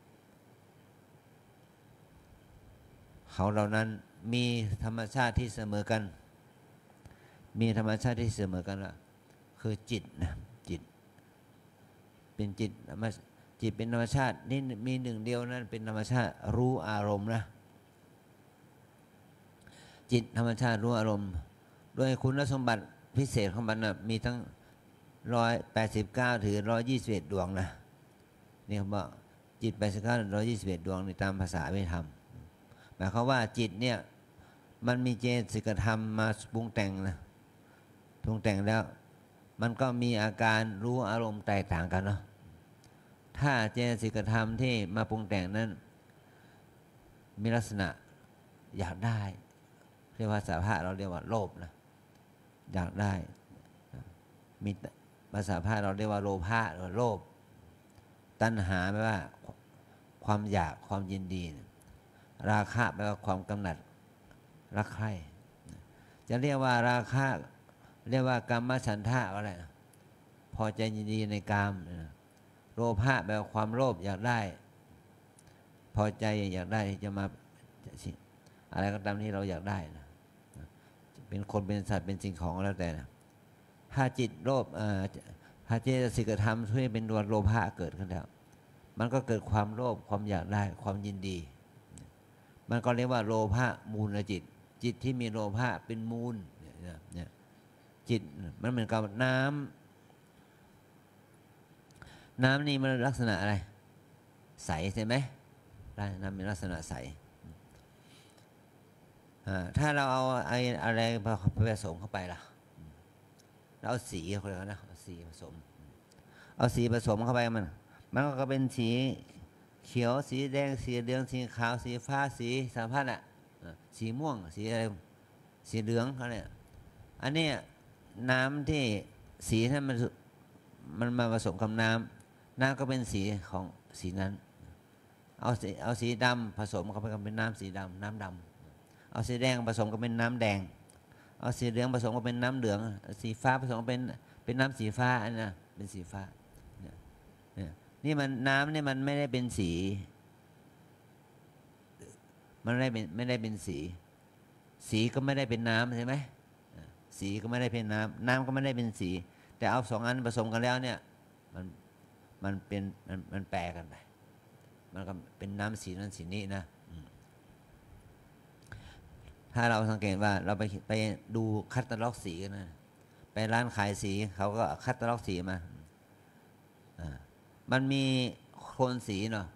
เขาเหล่านั้นมีธรรมชาติที่เสมอกันมีธรรมชาติที่เสมอกันว่าคือจิตนะจิตเป็นจิตจิตเป็นธรรมชาตินี่มีหนึ่งเดียวนั้นเป็นธรรมชาติรู้อารมณ์นะจิตธรรมชาติรู้อารมณ์โดยคุณสมบัติพิเศษของมันนะมีทั้งร้อยแปดสิบเก้าถึงร้อยยี่สิบเอ็ดดวงนะนี่เขาบอกจิตแปดสิบเก้าถึงร้อยยี่สิบเอ็ดดวงในตามภาษาวิธรรมหมายความว่าจิตเนี่ยมันมีเจตสิกธรรมมาปรุงแต่งนะปรุงแต่งแล้วมันก็มีอาการรู้อารมณ์แตกต่างกันเนาะถ้าเจตสิกธรรมที่มาปรุงแต่งนั้นมีลักษณะอยากได้เรียกว่าภาษาพระเราเรียกว่าโลภนะอยากได้มีภาษาพระเราเรียกว่าโลภะหรือโลภตัณหาแปลว่าความอยากความยินดีราคะแปลว่าความกำหนัดรักใคร่จะเรียกว่าราคะเรียกว่ากามฉันทะอะไรพอใจยินดีในกามโลภะแปลว่าความโลภอยากได้พอใจอยากได้ที่จะมาอะไรก็ตามที่เราอยากได้นะเป็นคนเป็นสัตว์เป็นสิ่งของแล้วแต่นะถ้าจิตโลภถ้าเจตสิกธรรมช่วยเป็นตัวโลภะเกิดขึ้นแล้วมันก็เกิดความโลภความอยากได้ความยินดีมันก็เรียกว่าโลภะมูลจิตจิตที่มีโลภะเป็นมูลเนี่ยจิตมันเหมือนกับน้ำน้ำนี่มันลักษณะอะไรใสใช่ไหมน้ำมีลักษณะใสถ้าเราเอาอะไรผสมเข้าไปล่ะเราเอาสีเขาเรียกนะเอาสีผสมเอาสีผสมเข้าไปมันมันก็เป็นสีเขียวสีแดงสีเหลืองสีขาวสีฟ้าสีสารพัดอ่ะสีม่วงสีอะไรสีเหลืองเขาเนี่ยอันนี้น้ำที่สีที่มันมันมาผสมกับน้ำน้ำก็เป็นสีของสีนั้นเอาสีเอาสีดำผสมเข้าไปกับเป็นน้ำสีดำน้ำดำเอาสีแดงผสมกับเป็นน้ำแดงเอาสีเหลืองผสมกับเป็นน้ำเหลืองสีฟ้าผสมกับเป็นเป็นน้ำสีฟ้าอันนั้นเป็นสีฟ้าเนี่ยเนี่ยนี่มันน้ำเนี่ยมันไม่ได้เป็นสีมันไม่ได้เป็นไม่ได้เป็นสีสีก็ไม่ได้เป็นน้ำใช่ไหมสีก็ไม่ได้เป็นน้ำน้ำก็ไม่ได้เป็นสีแต่เอาสองอันผสมกันแล้วเนี่ยมันมันเป็นมันมันแปรกันไปมันก็เป็นน้ำสีนั้นสีนี้นะถ้าเราสังเกตว่าเราไปไปดูคัตตาล็อกสีกันนะไปร้านขายสีเขาก็คัตตาล็อกสีมามันมีโทนสีเนาะ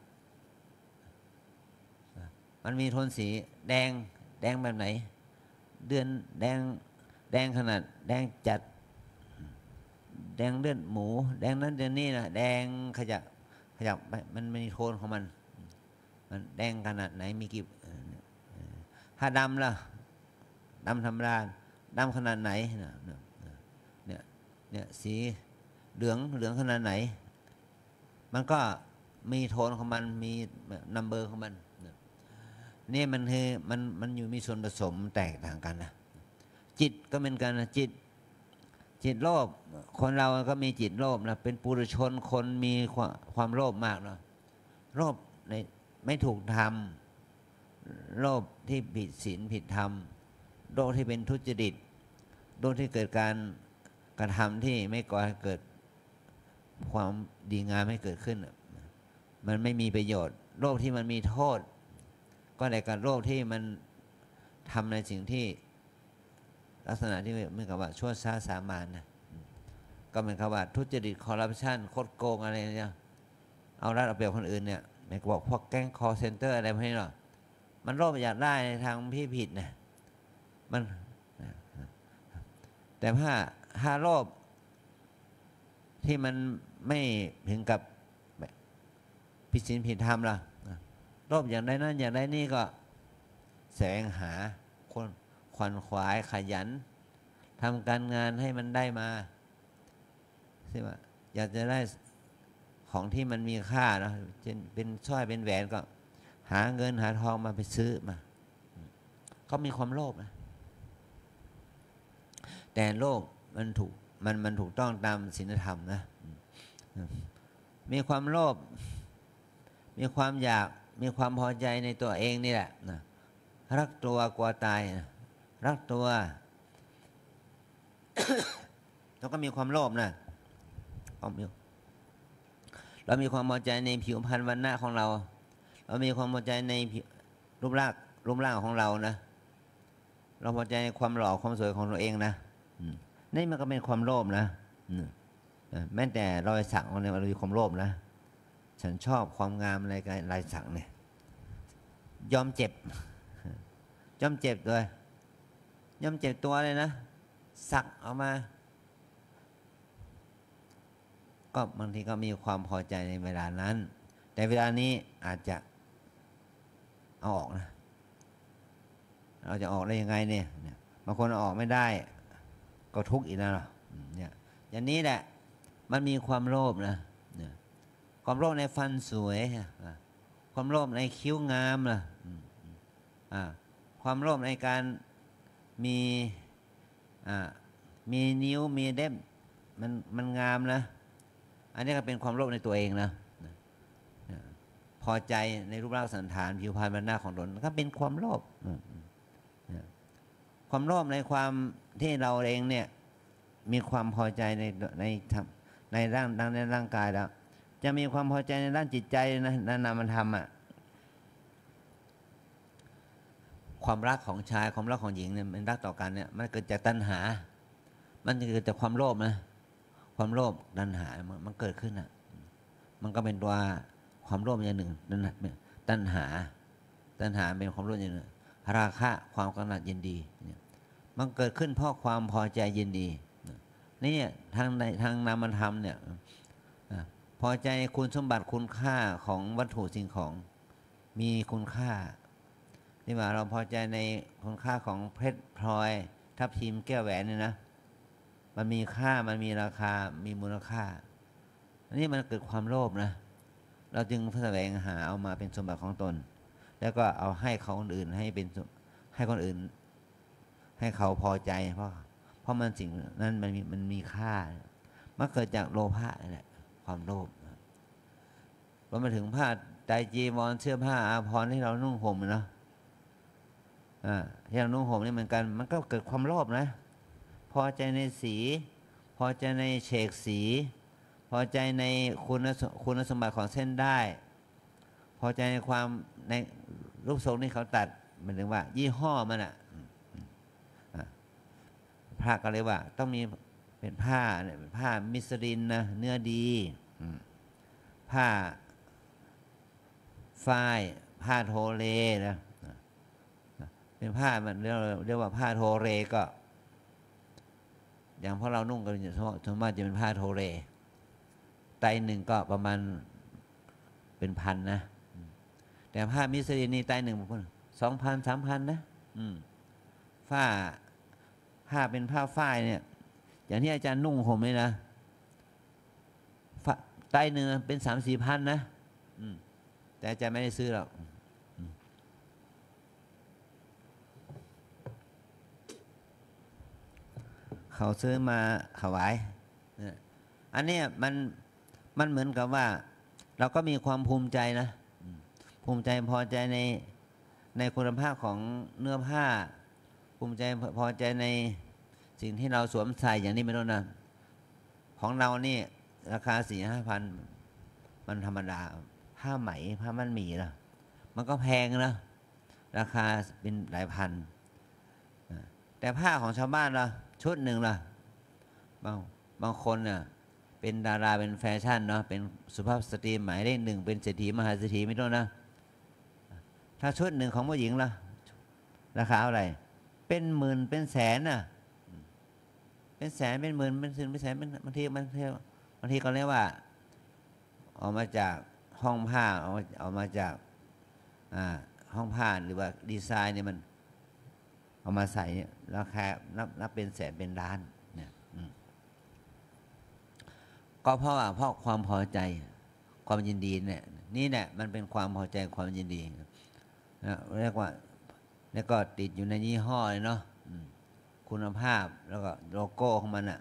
มันมีโทนสีแดงแดงแบบไหนเดือนแดงแดงขนาดแดงจัดแดงเลือดหมูแดงนั้นเดือนนี้นะแดงขยับขยับมันมีโทนของมันมันแดงขนาดไหนมีกี่ถ้าดำล่ะดำธรรมดาดำขนาดไหนเนี่ยเนี่ยเนี่ยสีเหลืองเหลืองขนาดไหนมันก็มีโทนของมันมีนัมเบอร์ของมันนี่มันคือมันมันอยู่มีส่วนผสมแตกต่างกันนะจิตก็เป็นกันนะจิตจิตโลภคนเราก็มีจิตโลภนะเป็นปุถุชนคนมีความความโลภมากเนาะโลภในไม่ถูกทำโลภที่ผิดศีลผิดธรรมโลภที่เป็นทุจริตโลภที่เกิดการกระทำที่ไม่ก่อให้เกิดความดีงามให้เกิดขึ้นมันไม่มีประโยชน์โลภที่มันมีโทษก็ในการโลภที่มันทำในสิ่งที่ลักษณะที่เหมือนกับว่าชั่วช้าสามานนะก็เหมือนกับว่าทุจริตคอร์รัปชันคดโกงอะไรเนี่ยเอารัดเอาเปรียบคนอื่นเนี่ยไม่บอกพวกแก๊งคอเซ็นเตอร์อะไรพวกนี้หรอกมันโลภอยากได้ในทางที่ผิดนะมันแต่ถ้าถ้าโลภที่มันไม่ถึงกับผิดศีลผิดธรรมล่ะโลภอย่างใดนั้นอย่างใดนี่ก็แสวงหาคนขวนขวายขยันทำการงานให้มันได้มาใช่ไหมอยากจะได้ของที่มันมีค่านะเช่นเป็นสร้อยเป็นแหวนก็หาเงินหาทองมาไปซื้อมาเขามีความโลภนะแต่โลภมันถูกมันมันถูกต้องตามศีลธรรมนะมีความโลภมีความอยากมีความพอใจในตัวเองนี่แหละนะรักตัวกลัวตายนะรักตัว แล้วก็มีความโลภนะเรามีความพอใจในผิวพรรณวรรณะของเราเรามีความพอใจในรูปร่างรูปร่างของเรานะเราพอใจในความหล่อความสวยของเราเองนะนี่มันก็เป็นความโลภนะแม้แต่รอยสักของเนี่ยเรามีความโลภนะฉันชอบความงามในการลายสักเนี่ยยอมเจ็บยอมเจ็บด้วยยอมเจ็บตัวเลยนะสักออกมาก็บางทีก็มีความพอใจในเวลานั้นแต่เวลานี้อาจจะเอาออกนะเราจะออกได้ยังไงเนี่ยบางคนเอาออกไม่ได้ก็ทุกข์อีกนะเนี่ยอย่างนี้แหละมันมีความโลภนะความโลภในฟันสวยความโลภในคิ้วงามนะความโลภในการมีมีนิ้วมีเล็บมันมันงามนะอันนี้ก็เป็นความโลภในตัวเองนะพอใจในรูปร่างสันฐานผิวพรรณบรรณะของตนก็เป็นความโลภความโลภในความที่เราเองเนี่ยมีความพอใจในในในร่างในร่างกายแล้วจะมีความพอใจในด้านจิตใจนะในนามธรรมอ่ะความรักของชายความรักของหญิงเนี่ยมันรักต่อกันเนี่ยมันเกิดจากตัณหามันเกิดจากความโลภนะความโลภตัณหามันเกิดขึ้นอ่ะมันก็เป็นตัวความโลภอย่างหนึ่งนั่นแหละตัณหาตัณหาเป็นความโลภอย่างหนึ่งราคะความกำหนัดยินดีเนี่ยมันเกิดขึ้นเพราะความพอใจยินดีนี่ทางในทางนามธรรมเนี่ยพอใจคุณสมบัติคุณค่าของวัตถุสิ่งของมีคุณค่าที่ว่าเราพอใจในคุณค่าของเพชรพลอยทับทิมแก้วแหวนเนี่ยนะมันมีค่ามันมีราคามีมูลค่าอันนี้มันเกิดความโลภนะเราจึงแสวงหาเอามาเป็นสมบัติของตนแล้วก็เอาให้เขาคนอื่นให้เป็นให้คนอื่นให้เขาพอใจเพราะเพราะมันสิ่งนั้นมันมีมันมีค่ามันเกิดจากโลภะนี่แหละความโลภพอมาถึงผ้าไตรจีวรเสื้อผ้าอาภรณ์ที่เรานุ่งห่มเนาะอ่าที่เรานุ่งห่มนี่เหมือนกันมันก็เกิดความโลภนะพอใจในสีพอใจในเฉกสีพอใจในคุณคุณสมบัติของเส้นได้พอใจในความในรูปทรงที่เขาตัดหมายถึงว่ายี่ห้อมันอ่ะผ้าก็เลยว่าต้องมีเป็นผ้าเนี่ยเป็นผ้ามิสรินนะเนื้อดีผ้าฝ้ายผ้าโทเลนะเป็นผ้ามันเรียกเรียกว่าผ้าโทเรก็อย่างพวกเรานุ่งกันส่วนมากจะเป็นผ้าโทเรไตหนึ่งก็ประมาณเป็นพันนะแต่ผ้ามิสรินนี่ไตหนึ่งประมาณสองพันสามพันนะผ้าผ้าเป็นผ้าฝ้ายเนี่ยอย่างที่อาจารย์นุ่งห่มเลยนะไตหนึ่งเป็นสามสี่พันนะแต่อาจารย์ไม่ได้ซื้อหรอกเขาซื้อมาถวายอันนี้มันมันเหมือนกับว่าเราก็มีความภูมิใจนะภูมิใจพอใจในในคุณภาพของเนื้อผ้าภูมิใจพอใจในสิ่งที่เราสวมใส่อย่างนี้ไม่รู้นะของเรานี่ราคาสี่ห้าพันมันธรรมดาผ้าไหมผ้ามันหมี่นะมันก็แพงนะราคาเป็นหลายพันแต่ผ้าของชาวบ้านล่ะชุดหนึ่งล่ะบางบางคนเนี่ยเป็นดาราเป็นแฟชั่นเนาะเป็นสุภาพสตรีหมายเลขหนึ่งเป็นเศรษฐีมหาเศรษฐีไม่ต้องนะถ้าชุดหนึ่งของผู้หญิงล่ะราคาอะไรเป็นหมื่นเป็นแสนน่ะเป็นแสนเป็นหมื่นเป็นแสนเป็นแสนบางทีบางทีบางทีก็เรียกว่าออกมาจากห้องผ้าออกมาออกมาจากอ่าห้องผ้าหรือว่าดีไซน์เนี่ยมันเอามาใส่เนี่ยราคานับนับเป็นแสนเป็นล้านเนี่ยก็เพราะว่าเพราะความพอใจความยินดีเนี่ยนี่แหละมันเป็นความพอใจความยินดีนะเรียกว่าแล้วก็ติดอยู่ในยี่ห้อเลยเนาะคุณภาพแล้วก็โลโก้ของมันอ่ะ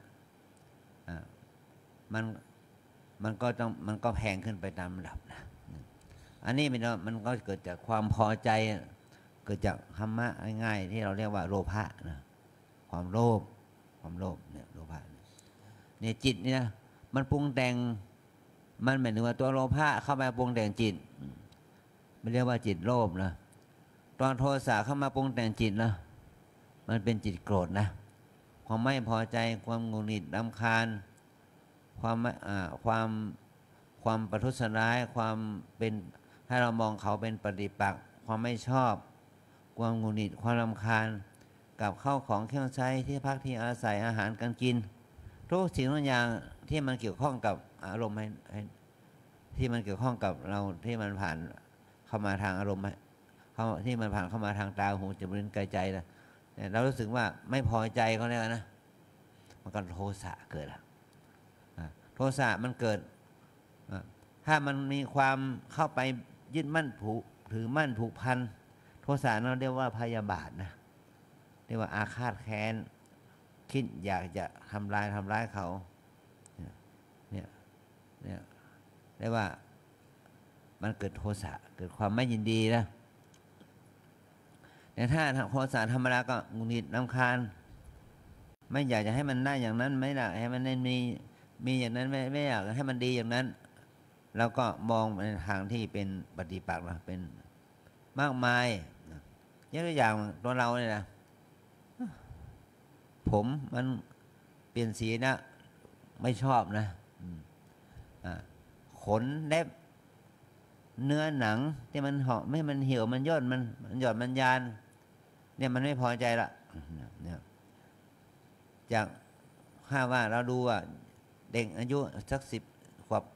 มันมันก็ต้องมันก็แพงขึ้นไปตามระดับนะอันนี้มันมันก็เกิดจากความพอใจเกิดจากธรรมะง่ายๆที่เราเรียกว่าโลภะนะความโลภความโลภเนี่ยโลภะเนี่ยจิตเนี่ยมันปรุงแต่งมันหมายถึงว่าตัวโลภะเข้ามาปรุงแต่งจิตไม่เรียกว่าจิตโลภนะตอนโทสะเข้ามาปรุงแต่งจิตนะมันเป็นจิตโกรธนะความไม่พอใจความหงุดหงิดรำคาญความอ่าความความประทุษร้ายความเป็นให้เรามองเขาเป็นปฏิปักษ์ความไม่ชอบความหงุดหงิดความรำคาญกับข้าวของเครื่องใช้ที่พักที่อาศัยอาหารการกินทุกสิ่งทุกอย่างที่มันเกี่ยวข้องกับอารมณ์ให้ที่มันเกี่ยวข้องกับเราที่มันผ่านเข้ามาทางอารมณ์เขาที่มันผ่านเข้ามาทางตาหูจมูกลิ้นกายใจนะเรารู้สึกว่าไม่พอใจเขาเนี่ยนะมันก็โทสะเกิดละโทสะมันเกิดถ้ามันมีความเข้าไปยึดมั่นผูกถือมั่นผูกพันโทสะนั้นเรียกว่าพยาบาทนะเรียกว่าอาฆาตแค้นคิดอยากจะทำร้ายทำร้ายเขาเนี่ยเนี่ยเรียกว่ามันเกิดโทสะเกิดความไม่ยินดีนะแต่ถ้าโทสะธรรมดาก็หงุดหงิดรำคาญไม่อยากจะให้มันได้อย่างนั้นไม่อยากให้มันมีมีอย่างนั้นไม่ไม่อยากให้มันดีอย่างนั้นแล้วก็มองในทางที่เป็นปฏิปักษ์นะเป็นมากมายยกตัวอย่างตัวเราเนี่ยนะผมมันเปลี่ยนสีนะไม่ชอบนะขนเล็บเนื้อหนังที่มันเหาะไม่มันเหี่ยวมันย่นมันมันหย่อนมันยานเนี่ยมันไม่พอใจละเนี่ยจากถ้าว่าเราดูว่าเด็กอายุสักสิบขวบ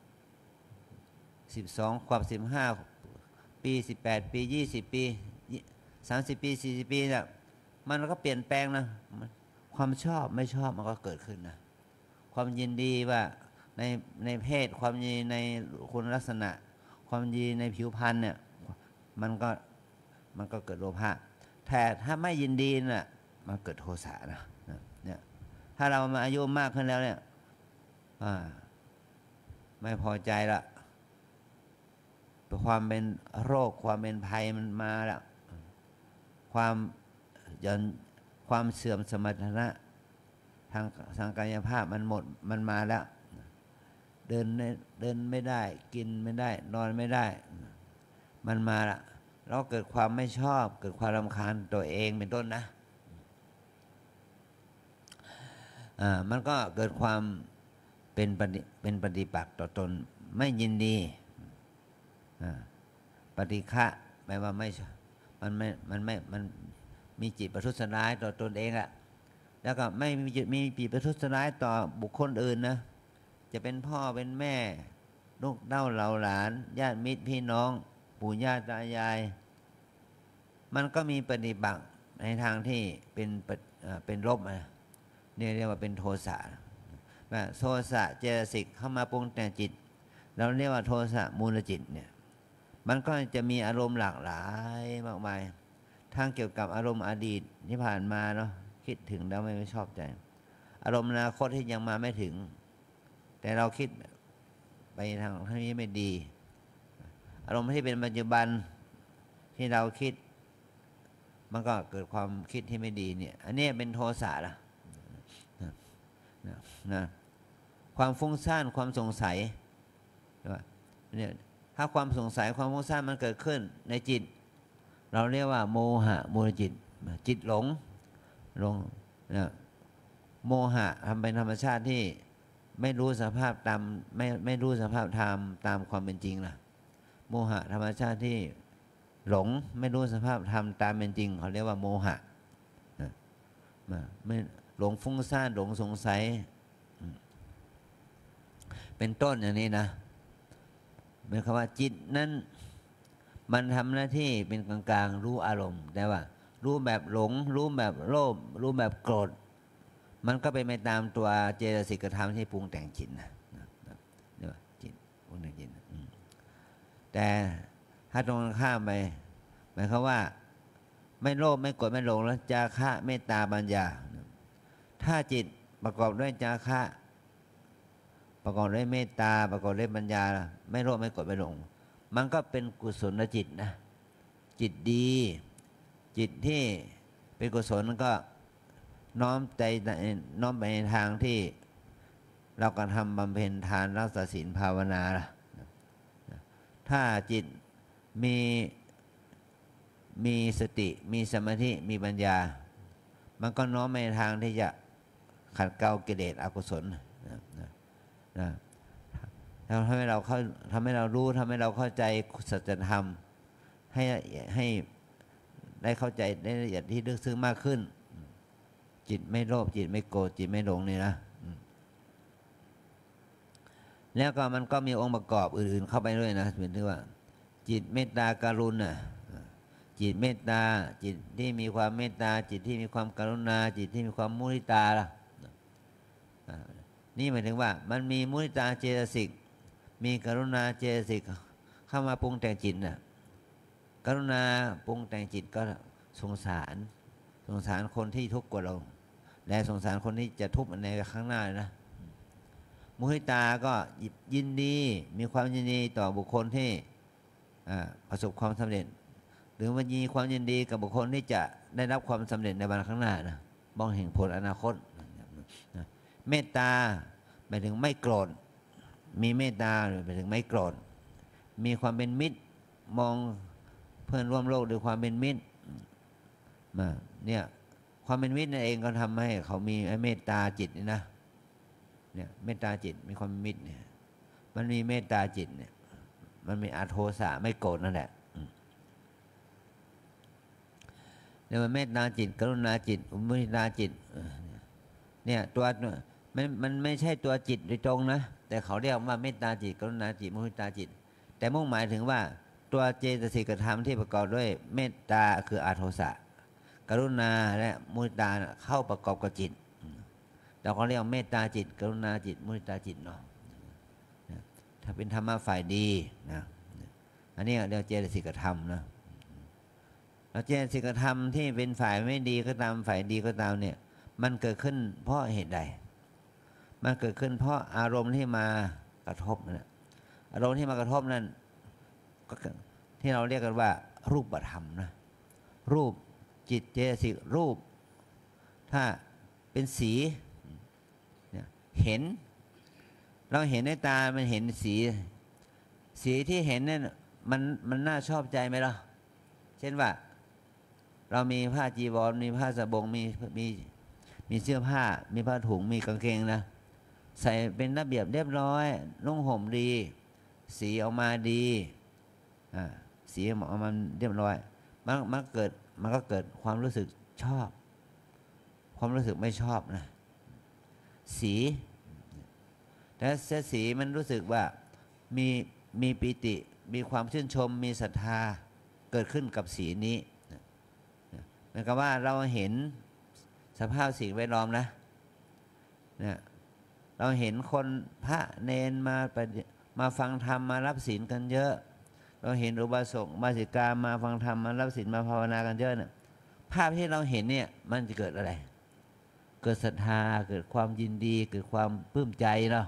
สิบสองขวบสิบห้าปีสิบแปดปียี่สิบปีสามสิบปีสี่สิบปีเนี่ยมันก็เปลี่ยนแปลงนะความชอบไม่ชอบมันก็เกิดขึ้นนะความยินดีว่าในในเพศความยินดีในคุณลักษณะความยินดีในผิวพรรณเนี่ยมันก็มันก็เกิดโลภะแต่ถ้าไม่ยินดีน่ะมันเกิดโทสะนะเนี่ยถ้าเรามาอายุมากขึ้นแล้วเนี่ยไม่พอใจละความเป็นโรคความเป็นภัยมันมาแล้วความยันความเสื่อมสมรรถนะทางทางกายภาพมันหมดมันมาแล้วเดินเดินไม่ได้กินไม่ได้นอนไม่ได้มันมาละเราเกิดความไม่ชอบเกิดความรำคาญตัวเองเป็นต้นนะอ่ามันก็เกิดความเป็นปฏิเป็นปฏิปักษ์ต่อตนไม่ยินดีปฏิฆะแปลว่าไม่มันไม่มันไม่มันมีจิตประทุษร้ายต่อตนเองอะแล้วก็ไม่มีจิตมีจิตประทุษร้ายต่อบุคคลอื่นนะจะเป็นพ่อเป็นแม่ลูกเต้าเหล่าหลานญาติมิตรพี่น้องปู่ย่าตายายมันก็มีปฏิบัติในทางที่เป็นเป็นลบนะนี่เรียกว่าเป็นโทสะนะโทสะเจตสิกเข้ามาปรุงแต่งจิตเราเรียกว่าโทสะมูลจิตเนี่ยมันก็จะมีอารมณ์หลากหลายมากมายทั้งเกี่ยวกับอารมณ์อดีตที่ผ่านมาเนาะคิดถึงแล้วไม่ชอบใจอารมณ์อนาคตที่ยังมาไม่ถึงแต่เราคิดไปทางที่ไม่ดีอารมณ์ที่เป็นปัจจุบันที่เราคิดมันก็เกิดความคิดที่ไม่ดีเนี่ยอันนี้เป็นโทสะนะนะความฟุ้งซ่านความสงสัยเนี่ยถ้าความสงสัยความฟุ้งซ่านมันเกิดขึ้นในจิตเราเรียกว่าโมหะมูลจิตจิตหลงหลงนะโมหะทำเป็นธรรมชาติที่ไม่รู้สภาพตามไม่ไม่รู้สภาพธรรมตามความเป็นจริงล่ะโมหะธรรมชาติที่หลงไม่รู้สภาพธรรมตามเป็นจริงเขาเรียกว่าโมหะนะไม่หลงฟุ้งซ่านหลงสงสัยเป็นต้นอย่างนี้นะหมายความว่าจิตนั้นมันทำหน้าที่เป็นกลางๆรู้อารมณ์แต่ว่ารู้แบบหลงรู้แบบโลภรู้แบบโกรธมันก็เป็นไปตามตัวเจตสิกธรรมที่ปรุงแต่งจิตนะเรียกว่าจิตปรุงแต่งจิตแต่ถ้าตรงข้ามไปหมายความว่าไม่โลภไม่โกรธไม่หลงแล้วจาคะเมตตาปัญญาถ้าจิตประกอบด้วยจาคะประกอบด้วยเมตตาประกอบด้วยปัญญาไม่โลภไม่โกรธไม่หลงมันก็เป็นกุศลจิตนะจิตดีจิตที่เป็นกุศลก็น้อมใจน้อมไปในทางที่เรากระทำบำเพ็ญทานรักษาศีลภาวนาล่ะถ้าจิตมีมีสติมีสมาธิมีปัญญามันก็น้อมไปในทางที่จะขัดเกลากิเลสอกุศลนะนะทำให้เราเข้าทำให้เรารู้ทำให้เราเข้าใจสัจธรรมให้ให้ได้เข้าใจได้ละเอียดที่ลึกซึ้งมากขึ้นจิตไม่โลภจิตไม่โกรธจิตไม่หลงนี่นะแล้วก็มันก็มีองค์ประกอบอื่นๆเข้าไปด้วยนะเป็นที่ว่าจิตเมตตากรุณาจิตเมตตาจิตที่มีความเมตตาจิตที่มีความกรุณาจิตที่มีความมุทิตาล่ะนี่หมายถึงว่ามันมีมุทิตาเจตสิกมีกรุณาเจตสิกเข้ามาปรุงแต่งจิตน่ะกรุณาปรุงแต่งจิตก็สงสารสงสารคนที่ทุกข์กว่าเราและสงสารคนที่จะทุกข์ในข้างหน้านะมุทิตาก็ยินดีมีความยินดีต่อบุคคลที่ประสบความสำเร็จหรือว่ามีความยินดีกับบุคคลที่จะได้รับความสำเร็จในวันข้างหน้านะมองเห็นผลอนาคตเมตตาหมายถึงไม่โกรธมีเมตตาหมายถึงไม่โกรธมีความเป็นมิตรมองเพื่อนร่วมโลกด้วยความเป็นมิตรมาเนี่ยความเป็นมิตรนั่นเองก็ทำให้เขามีเมตตาจิตนี่นะเนี่ยเมตตาจิตมีความมิตรเนี่ยมันมีเมตตาจิตเนี่ยมันมีอโทสะไม่โกรธนั่นแหละเรียกว่าเมตตาจิตกรุณาจิตอุมุทิตาจิตเนี่ยตัวมันมันไม่ใช่ตัวจิตโดยตรงนะแต่เขาเรียกว่าเมตตาจิตกรุณาจิตมุทิตาจิตแต่มุ่งหมายถึงว่าตัวเจตสิกธรรมที่ประกอบด้วยเมตตาคืออโทสะกรุณาและมุทิตาเข้าประกอบกับจิตเราก็เรียกเมตตาจิตกรุณาจิตมุทิตาจิตเนาะถ้าเป็นธรรมะฝ่ายดีนะอันนี้เรียกเจตสิกธรรมนะแล้วเจตสิกธรรมที่เป็นฝ่ายไม่ดีก็ตามฝ่ายดีก็ตามเนี่ยมันเกิดขึ้นเพราะเหตุใดมันเกิดขึ้นเพราะอารมณ์ที่มากระทบนะอารมณ์ที่มากระทบนั้นก็ที่เราเรียกกันว่ารูปธรรมนะรูปจิตเจตสิกรูปถ้าเป็นสีเนี่ยเห็นเราเห็นในตามันเห็นสีสีที่เห็นเนี่ยมันมันน่าชอบใจไหมล่ะเช่นว่าเรามีผ้าจีวรมีผ้าสบงมีมีมีเสื้อผ้ามีผ้าถุงมีกางเกงนะใส่เป็นระเบียบเรียบร้อยนุ่งห่มดีสีออกมาดีอ่าสีออกมาเรียบร้อยมันมันเกิดมันก็เกิดความรู้สึกชอบความรู้สึกไม่ชอบนะสีแต่สีมันรู้สึกว่ามีมีปิติมีความชื่นชมมีศรัทธาเกิดขึ้นกับสีนี้เหมือนกับว่าเราเห็นสภาพสิ่งแวดล้อมนะเนี่ยเราเห็นคนพระเนนมามาฟังธรรมมารับศีลกันเยอะเราเห็นอุบาสกอุบาสิกามาฟังธรรมมารับศีลมาภาวนากันเยอะเนี่ยภาพที่เราเห็นเนี่ยมันจะเกิดอะไรเกิดศรัทธาเกิดความยินดีเกิดความปลื้มใจเรา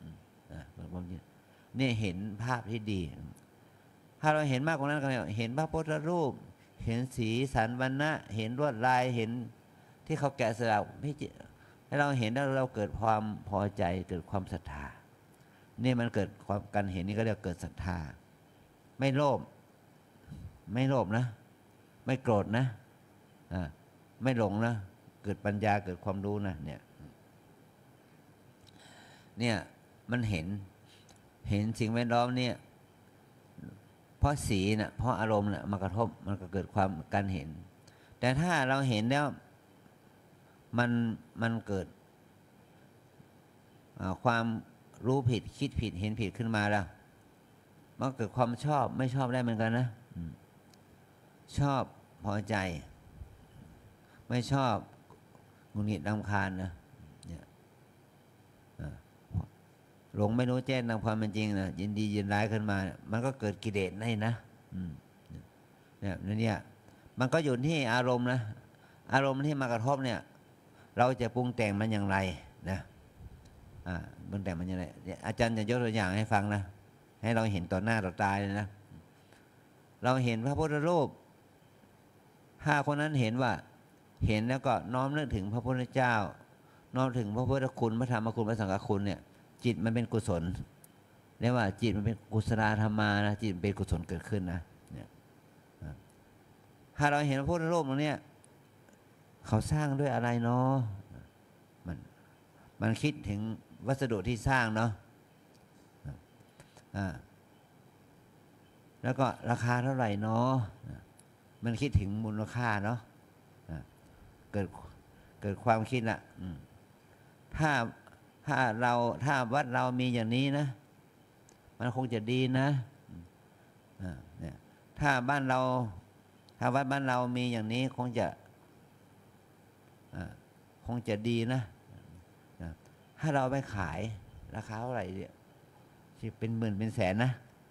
เนี่ยเห็นภาพที่ดีถ้าเราเห็นมากกว่านั้นก็เห็นพระพุทธรูปเห็นสีสันวรรณะเห็นลวดลายเห็นที่เขาแกะสลักให้เราเห็นแล้วเราเกิดความพอใจเกิดความศรัทธานี่มันเกิดความการเห็นนี่ก็เรียกเกิดศรัทธาไม่โลภไม่โลภนะไม่โกรธนะอ่าไม่หลงนะเกิดปัญญาเกิดความรู้นะเนี่ยเนี่ยมันเห็นเห็นสิ่งแวดล้อมเนี่ยเพราะสีน่ะเพราะอารมณ์น่ะมากระทบมันก็เกิดความการเห็นแต่ถ้าเราเห็นแล้วมันมันเกิดความรู้ผิดคิดผิดเห็นผิดขึ้นมาแล้วมันเกิดความชอบไม่ชอบได้เหมือนกันนะชอบพอใจไม่ชอบหงุดหงิดรำคาญนะเนี่ยหลงไม่รู้แจ้งตามความเป็นจริงนะยินดียินร้ายขึ้นมามันก็เกิดกิเลสได้นะเนี่ยเนี่ยมันก็อยู่ที่อารมณ์นะอารมณ์ที่มากระทบเนี่ยเราจะปรุงแต่งมันอย่างไรนะอ่าปรุงแต่งมันอย่างไรอาจารย์จะยกตัวอย่างให้ฟังนะให้เราเห็นต่อหน้าต่อตาเลยนะเราเห็นพระพุทธรูปถ้าคนนั้นเห็นว่าเห็นแล้วก็น้อมนึกถึงพระพุทธเจ้าน้อมถึงพระพุทธคุณพระธรรมคุณพระสังฆคุณเนี่ยจิตมันเป็นกุศลเรียกว่าจิตมันเป็นกุศลธรรมานะจิตเป็นกุศลเกิดขึ้นนะเนี่ยถ้าเราเห็นพระพุทธรูปตรงนี้เขาสร้างด้วยอะไรเนาะมันมันคิดถึงวัสดุที่สร้างเนาะอ่าแล้วก็ราคาเท่าไหร่เนาะมันคิดถึงมูลค่าเนาะเกิดเกิดความคิดละถ้าถ้าเราถ้าวัดเรามีอย่างนี้นะมันคงจะดีนะเนี่ยถ้าบ้านเราถ้าวัดบ้านเรามีอย่างนี้คงจะคงจะดีนะถ้าเราไปขายราคาเท่าไหร่เนี่ยเป็นหมื่นเป็นแสนนะ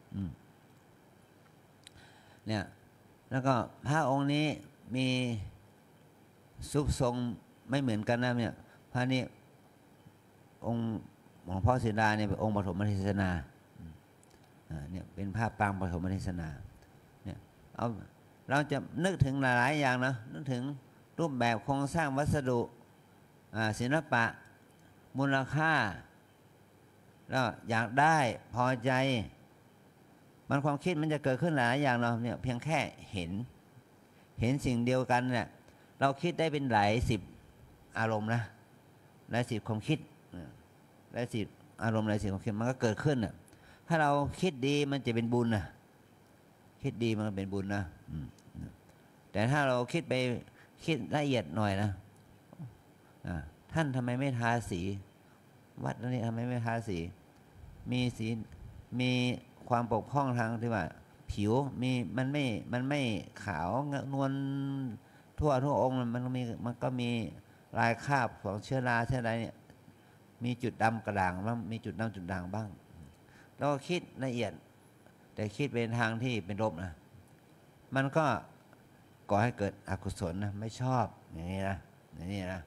เนี่ยแล้วก็พระองค์นี้มีรูปทรงไม่เหมือนกันนะเนี่ยพระนี้องค์หลวงพ่อศิลาเนี่ยเป็นองค์ปฐมเทศนาเนี่ยเป็นภาพปางปฐมเทศนาเนี่ยเอาเราจะนึกถึงหลายๆอย่างนะนึกถึงรูปแบบโครงสร้างวัสดุศิลปะมูลค่าแล้วอยากได้พอใจมันความคิดมันจะเกิดขึ้นหลายอย่างเนาะเนี่ยเพียงแค่เห็นเห็นสิ่งเดียวกันเนี่ยเราคิดได้เป็นหลายสิบอารมณ์นะหลายสิบความคิดหลายสิบอารมณ์หลายสิบความคิดมันก็เกิดขึ้นน่ะถ้าเราคิดดีมันจะเป็นบุญนะคิดดีมันเป็นบุญนะแต่ถ้าเราคิดไปคิดละเอียดหน่อยนะท่านทำไมไม่ทาสีวัดนี้ทำไมไม่ทาสีมีสีมีความปกพร่องทางที่ว่าผิวมีมันไม่มันไม่ขาวนวลทั่วทั่วองค์มันมีมันก็มีลายคราบของเชื้อราเชื้ออะไรเนี่ยมีจุดดำกระด่างบ้างมีจุดดำจุดด่างบ้างเราก็คิดละเอียดแต่คิดเป็นทางที่เป็นลบนะมันก็ก่อให้เกิดอกุศลนะไม่ชอบอย่างนี้นะอย่างนี้นะ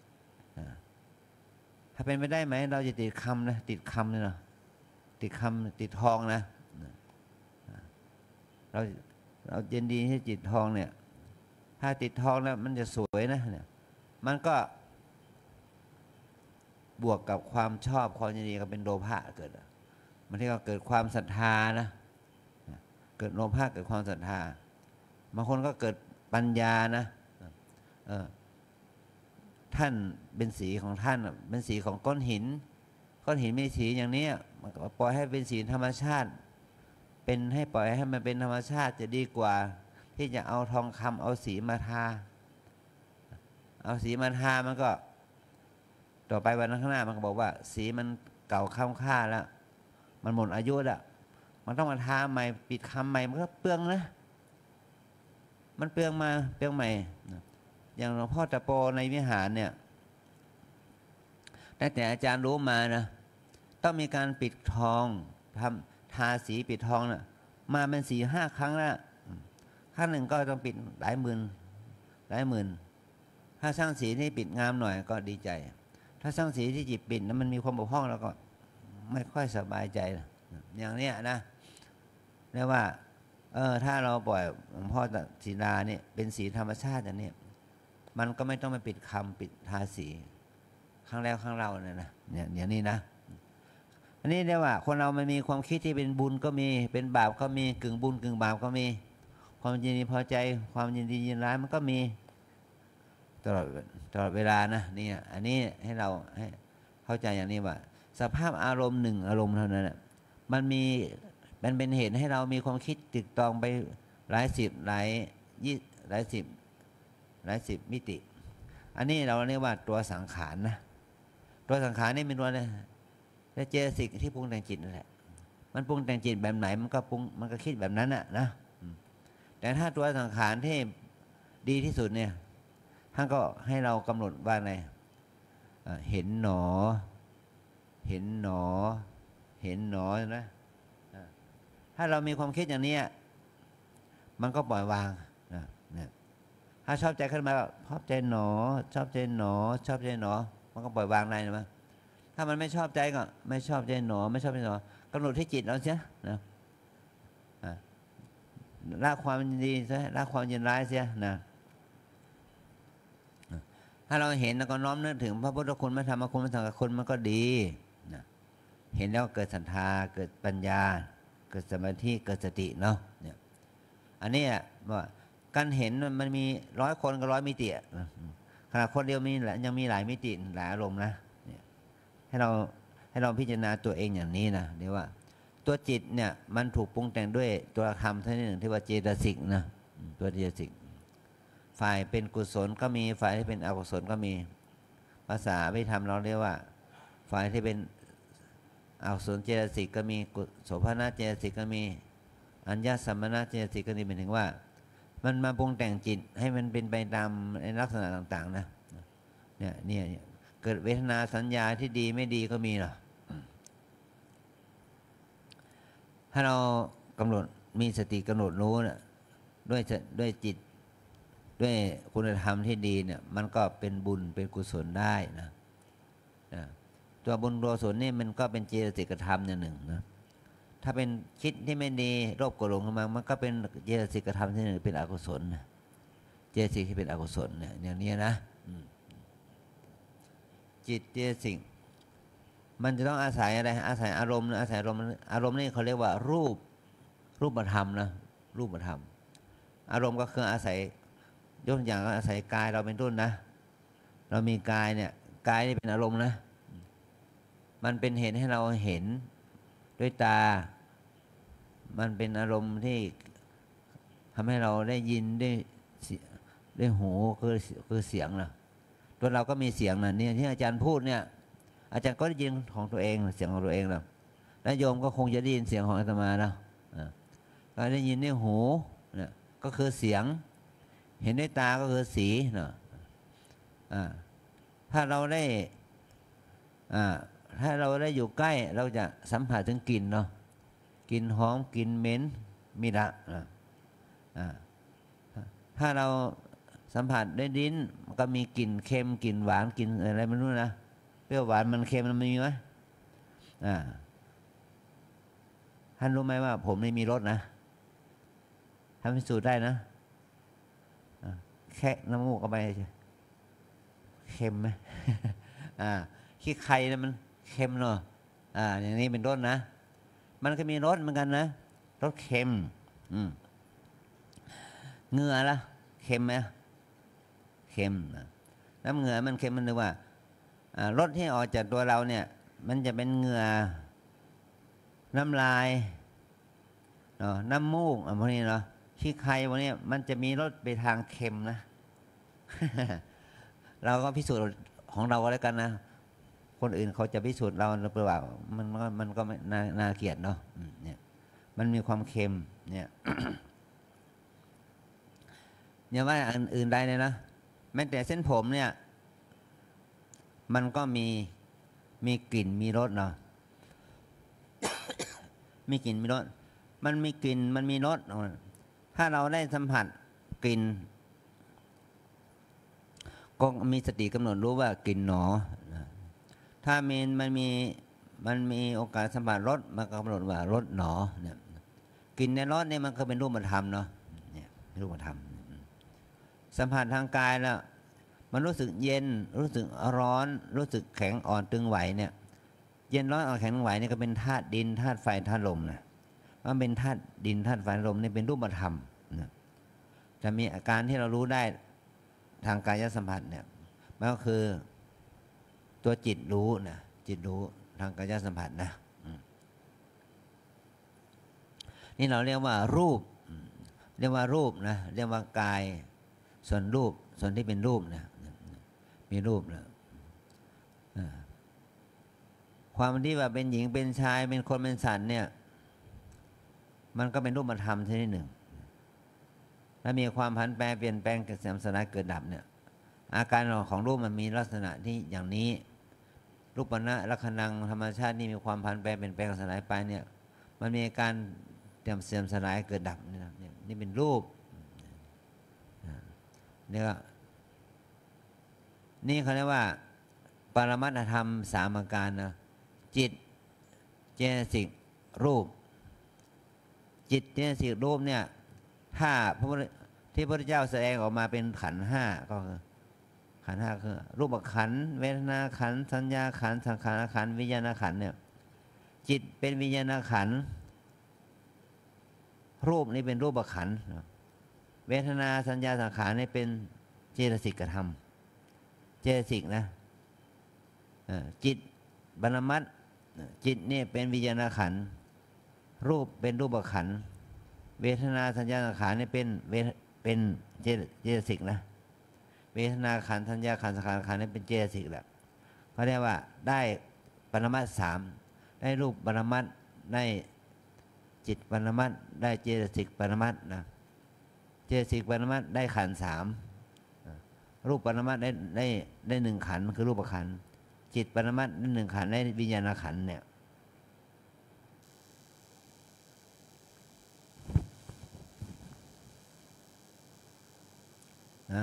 ถ้าเป็นไปได้ไหมเราจะติดคำนะติดคำเนี่ยนะติดคำติดทองนะเราเราเย็นดีที่จิตทองเนี่ยถ้าติดทองแล้วมันจะสวยนะเนี่ยมันก็บวกกับความชอบความยินดีก็เป็นโลภะเกิดมันที่ก็เกิดความศรัทธานะเกิดโลภะเกิดความศรัทธาบางคนก็เกิดปัญญานะเออท่านเป็นสีของท่านเป็นสีของก้อนหินก้อนหินมีสีอย่างนี้มันก็ปล่อยให้เป็นสีธรรมชาติเป็นให้ปล่อยให้มันเป็นธรรมชาติจะดีกว่าที่จะเอาทองคำเอาสีมาทาเอาสีมาทามันก็ต่อไปวันข้างหน้ามันก็บอกว่าสีมันเก่าค้ำค่าแล้วมันหมดอายุแล้วมันต้องมาทาใหม่ปิดคำใหม่มันก็เปลืองนะมันเปลืองมาเปลืองใหม่อย่างหลวงพ่อตะโปในวิหารเนี่ยตั้งแต่อาจารย์รู้มานะต้องมีการปิดทองทำทาสีปิดทองนะ่ะมาเป็นสี่ห้าครั้งแล้วครั้งหนึ่งก็ต้องปิดหลายหมื่นหลายหมื่นถ้าช่างสีที่ปิดงามหน่อยก็ดีใจถ้าช่างสีที่จิตปิดนั้นมันมีความบกพร่องแล้วก็ไม่ค่อยสบายใจอย่างเนี้ยนะเรียกว่าเออถ้าเราปล่อยหลวงพ่อศิลาเนี่ยเป็นสีธรรมชาติอย่างนี้มันก็ไม่ต้องไปปิดคำปิดทาสีครั้งแล้วครั้งเราเนี่ยนะเนี่ยอย่างนี้นะอันนี้เรียกว่าคนเรามันมีความคิดที่เป็นบุญก็มีเป็นบาปก็มีกึ่งบุญกึ่งบาปก็มีความยินดีพอใจความยินดียินร้ายมันก็มีตลอดตลอดเวลานะนี่อันนี้ให้เราให้เข้าใจอย่างนี้ว่าสภาพอารมณ์หนึ่งอารมณ์เท่านั้นแหละมันมีมันเป็นเหตุให้เรามีความคิดติดตองไปหลายสิบหลายยี่หลายสิบหลายสิบมิติ อันนี้เราเรียกว่าตัวสังขารนะตัวสังขารนี่เป็นตัวเนี่ยเจตสิกที่ปรุงแต่งจิตนั่นแหละมันปรุงแต่งจิตแบบไหนมันก็ปรุงมันก็คิดแบบนั้นน่ะนะแต่ถ้าตัวสังขารที่ดีที่สุดเนี่ยท่านก็ให้เรากำหนดว่าไงเห็นหนอเห็นหนอเห็นหนอนะถ้าเรามีความคิดอย่างนี้มันก็ปล่อยวางนะนะถ้าชอบใจขึ้นมาชอบใจหนอชอบใจหนอชอบใจหนอมันก็ปล่อยวางได้นะถ้ามันไม่ชอบใจก็ไม่ชอบใจหนอไม่ชอบใจหนอกำหนดที่จิตเราเสียนะละความยินดีเสียละความยินร้ายเสียนะถ้าเราเห็นแล้วก็น้อมนึกถึงพระพุทธคุณพระธรรมคุณพระสังฆคุณมันก็ดีนะเห็นแล้วเกิดศรัทธาเกิดปัญญาเกิดสมาธิเกิดสติเนาะเนี่ยอันนี้ว่าการเห็นมันมีร้อยคนกับร้อยมิติขณะคนเดียวมียังมีหลายมิติหลายอารมณ์นะเนี่ยให้เราให้เราพิจารณาตัวเองอย่างนี้นะเรียกว่าตัวจิตเนี่ยมันถูกปรุงแต่งด้วยตัวธรรมท่านหนึ่งที่ว่าเจตสิกนะตัวเจตสิกฝ่ายเป็นกุศลก็มีฝ่ายที่เป็นอกุศลก็มีภาษาวิธรรมเราเรียกว่าฝ่ายที่เป็นอกุศลเจตสิกก็มีกุศลภณเจตสิกก็มีอัญญสัมมณเจตสิกก็นี่หมายถึงว่ามันมาปรุงแต่งจิตให้มันเป็นไปตามในลักษณะต่างๆนะเนี่ยเนี่ยเกิดเวทนาสัญญาที่ดีไม่ดีก็มีหรอถ้าเรากำหนดมีสติกำหนดรู้นะด้วยด้วยจิตด้วยคุณธรรมที่ดีเนี่ยมันก็เป็นบุญเป็นกุศลได้นะนะตัวบุญตัวกุศลนี่มันก็เป็นเจตสิกธรรมอย่างหนึ่งนะถ้าเป็นคิดที่ไม่ดีโลภโกรธหลงขึ้นมามันก็เป็นเจตสิกธรรมที่หนึ่งเป็นอกุศลนะเจตสิกที่เป็นอกุศลเนี่ยอย่างนี้นะจิตเจตสิกมันจะต้องอาศัยอะไรอาศัยอารมณ์อาศัยอารมณ์อารมณ์นี่เขาเรียกว่ารูปรูปธรรมนะรูปธรรมอารมณ์ก็คืออาศัยยกอย่างก็อาศัยกายเราเป็นต้นนะเรามีกายเนี่ยกายนี่เป็นอารมณ์นะมันเป็นเหตุให้เราเห็นด้วยตามันเป็นอารมณ์ที่ทำให้เราได้ยินได้ได้หูคือคือเสียงนะตัวเราก็มีเสียงนะเนี่ยที่อาจารย์พูดเนี่ยอาจารย์ก็ได้ยินของตัวเองเสียงของตัวเองนะแล้วโยมก็คงจะได้ยินเสียงของอาตมานะก็ได้ยินด้วยหูเนี่ยก็คือเสียงเห็นด้วยตาก็คือสีเนาะถ้าเราได้ถ้าเราได้อยู่ใกล้เราจะสัมผัสถึงกลิ่นเนาะกลิ่นหอมกลิ่นเหม็นมีละถ้าเราสัมผัสได้ลิ้นมันก็มีกลิ่นเค็มกลิ่นหวานกลิ่นอะไรไม่รู้นะเปรี้ยวหวานมันเค็มมันมีไหมท่านรู้ไหมว่าผมไม่มีรสนะทำพิสูจน์ได้นะแค่น้ำมูกเข้าไปเค็มไหมอ่าขี้ไข่นะมันเค็มเนาะอ่าอย่างนี้เป็นต้นนะมันก็มีรสเหมือนกันนะรสเค็มอืมเหงื่อละเค็มไหมเค็มนะน้ำเหงื่อมันเค็มมันเลยว่ารสที่ออกจากตัวเราเนี่ยมันจะเป็นเหงื่อน้ำลายเนาะน้ำมูกพวกนี้เนาะขี้ไข่พวกนี้มันจะมีรสไปทางเค็มนะ เราก็พิสูจน์ของเราก็แล้วกันนะคนอื่นเขาจะพิสูจน์เราหรือเปล่ามันก็มันก็ไม่น่าน่าเกลียดเนาะเนี่ยมันมีความเค็มเนี่ย อย่าว่าอันอื่นได้เลยนะแม้แต่เส้นผมเนี่ยมันก็มีมีกลิ่นมีรสเนาะ มีกลิ่นมีรสมันมีกลิ่นมันมีรสถ้าเราได้สัมผัสกลิ่นก็มีสติกำหนดรู้ว่ากลิ่นหนอถ้ามีมันมีมันมีโอกาสสัมผัสรสมันก็กำหนดว่ารสหนอเนี่ยกลิ่นในรสเนี่ยมันก็เป็นรูปธรรมเนาะเนี่ยรูปธรรมสัมผัสทางกายแล้วมันรู้สึกเย็นรู้สึกร้อนรู้สึกแข็งอ่อนตึงไหวเนี่ยเย็นร้อนอ่อนแข็งตึงไหวนี่ก็เป็นธาตุดินธาตุไฟธาตุลมนะมันเป็นธาตุดินธาตุไฟลมนี่เป็นรูปธรรมนะจะมีอาการที่เรารู้ได้ทางกายสัมผัสเนี่ยมันก็คือตัวจิตรู้นะจิตรู้ทางกายสัมผัสนะนี่เราเรียกว่ารูปเรียกว่ารูปนะเรียกว่ากายส่วนรูปส่วนที่เป็นรูปนะมีรูปนะความที่ว่าเป็นหญิงเป็นชายเป็นคนเป็นสัตว์เนี่ยมันก็เป็นรูปธรรมชนิดหนึ่งถ้ามีความผันแปรเปลี่ยนแปลงเกิดเสื่อมสลายเกิดดับเนี่ยอาการของรูปมันมีลักษณะที่อย่างนี้รูปนะลักขณังธรรมชาตินี่มีความผันแปรเปลี่ยนแปลงสลายไปเนี่ยมันมีการเตรียมเสื่อมสลายเกิดดับนี่นะนี่เป็นรูปนี่ก็นี่เขาเรียกว่าปรมัตถธรรมสามอาการนะจิตเจตสิกรูปจิตเจตสิกรูปเนี่ยถ้าพระที่พระพุทธเจ้าแสดงออกมาเป็นขันธ์ห้าก็คือขันธ์ห้าคือรูปขันธ์เวทนาขันธ์สัญญาขันธ์สังขารขันธ์วิญญาณขันธ์เนี่ยจิตเป็นวิญญาณขันธ์รูปนี่เป็นรูปขันธ์เวทนาสัญญาสังขารนี่เป็นเจตสิกธรรมเจตสิกนะจิตปรมัตถ์จิตนี่เป็นวิญญาณขันธ์รูปเป็นรูปขันธ์เวทนาสัญญาสังขารนี่เป็นเวทเป็นเจตสิกนะเวทนาขันธ์สัญญาขันธ์สังขารขันธ์นี่เป็นเจตสิกแหละเขาเรียกว่าได้ปรมัตถ์สามได้รูปปรมัตถ์ได้จิตปรมัตถ์ได้เจตสิกปรมัตถ์นะเจตสิกปรมัตถ์ได้ขันธ์สามรูปปรมัตถ์ได้ได้ได้หนึ่งขันธ์คือรูปขันธ์จิตปรมัตถ์ได้หนึ่งขันธ์ได้วิญญาณขันธ์เนี่ยนะ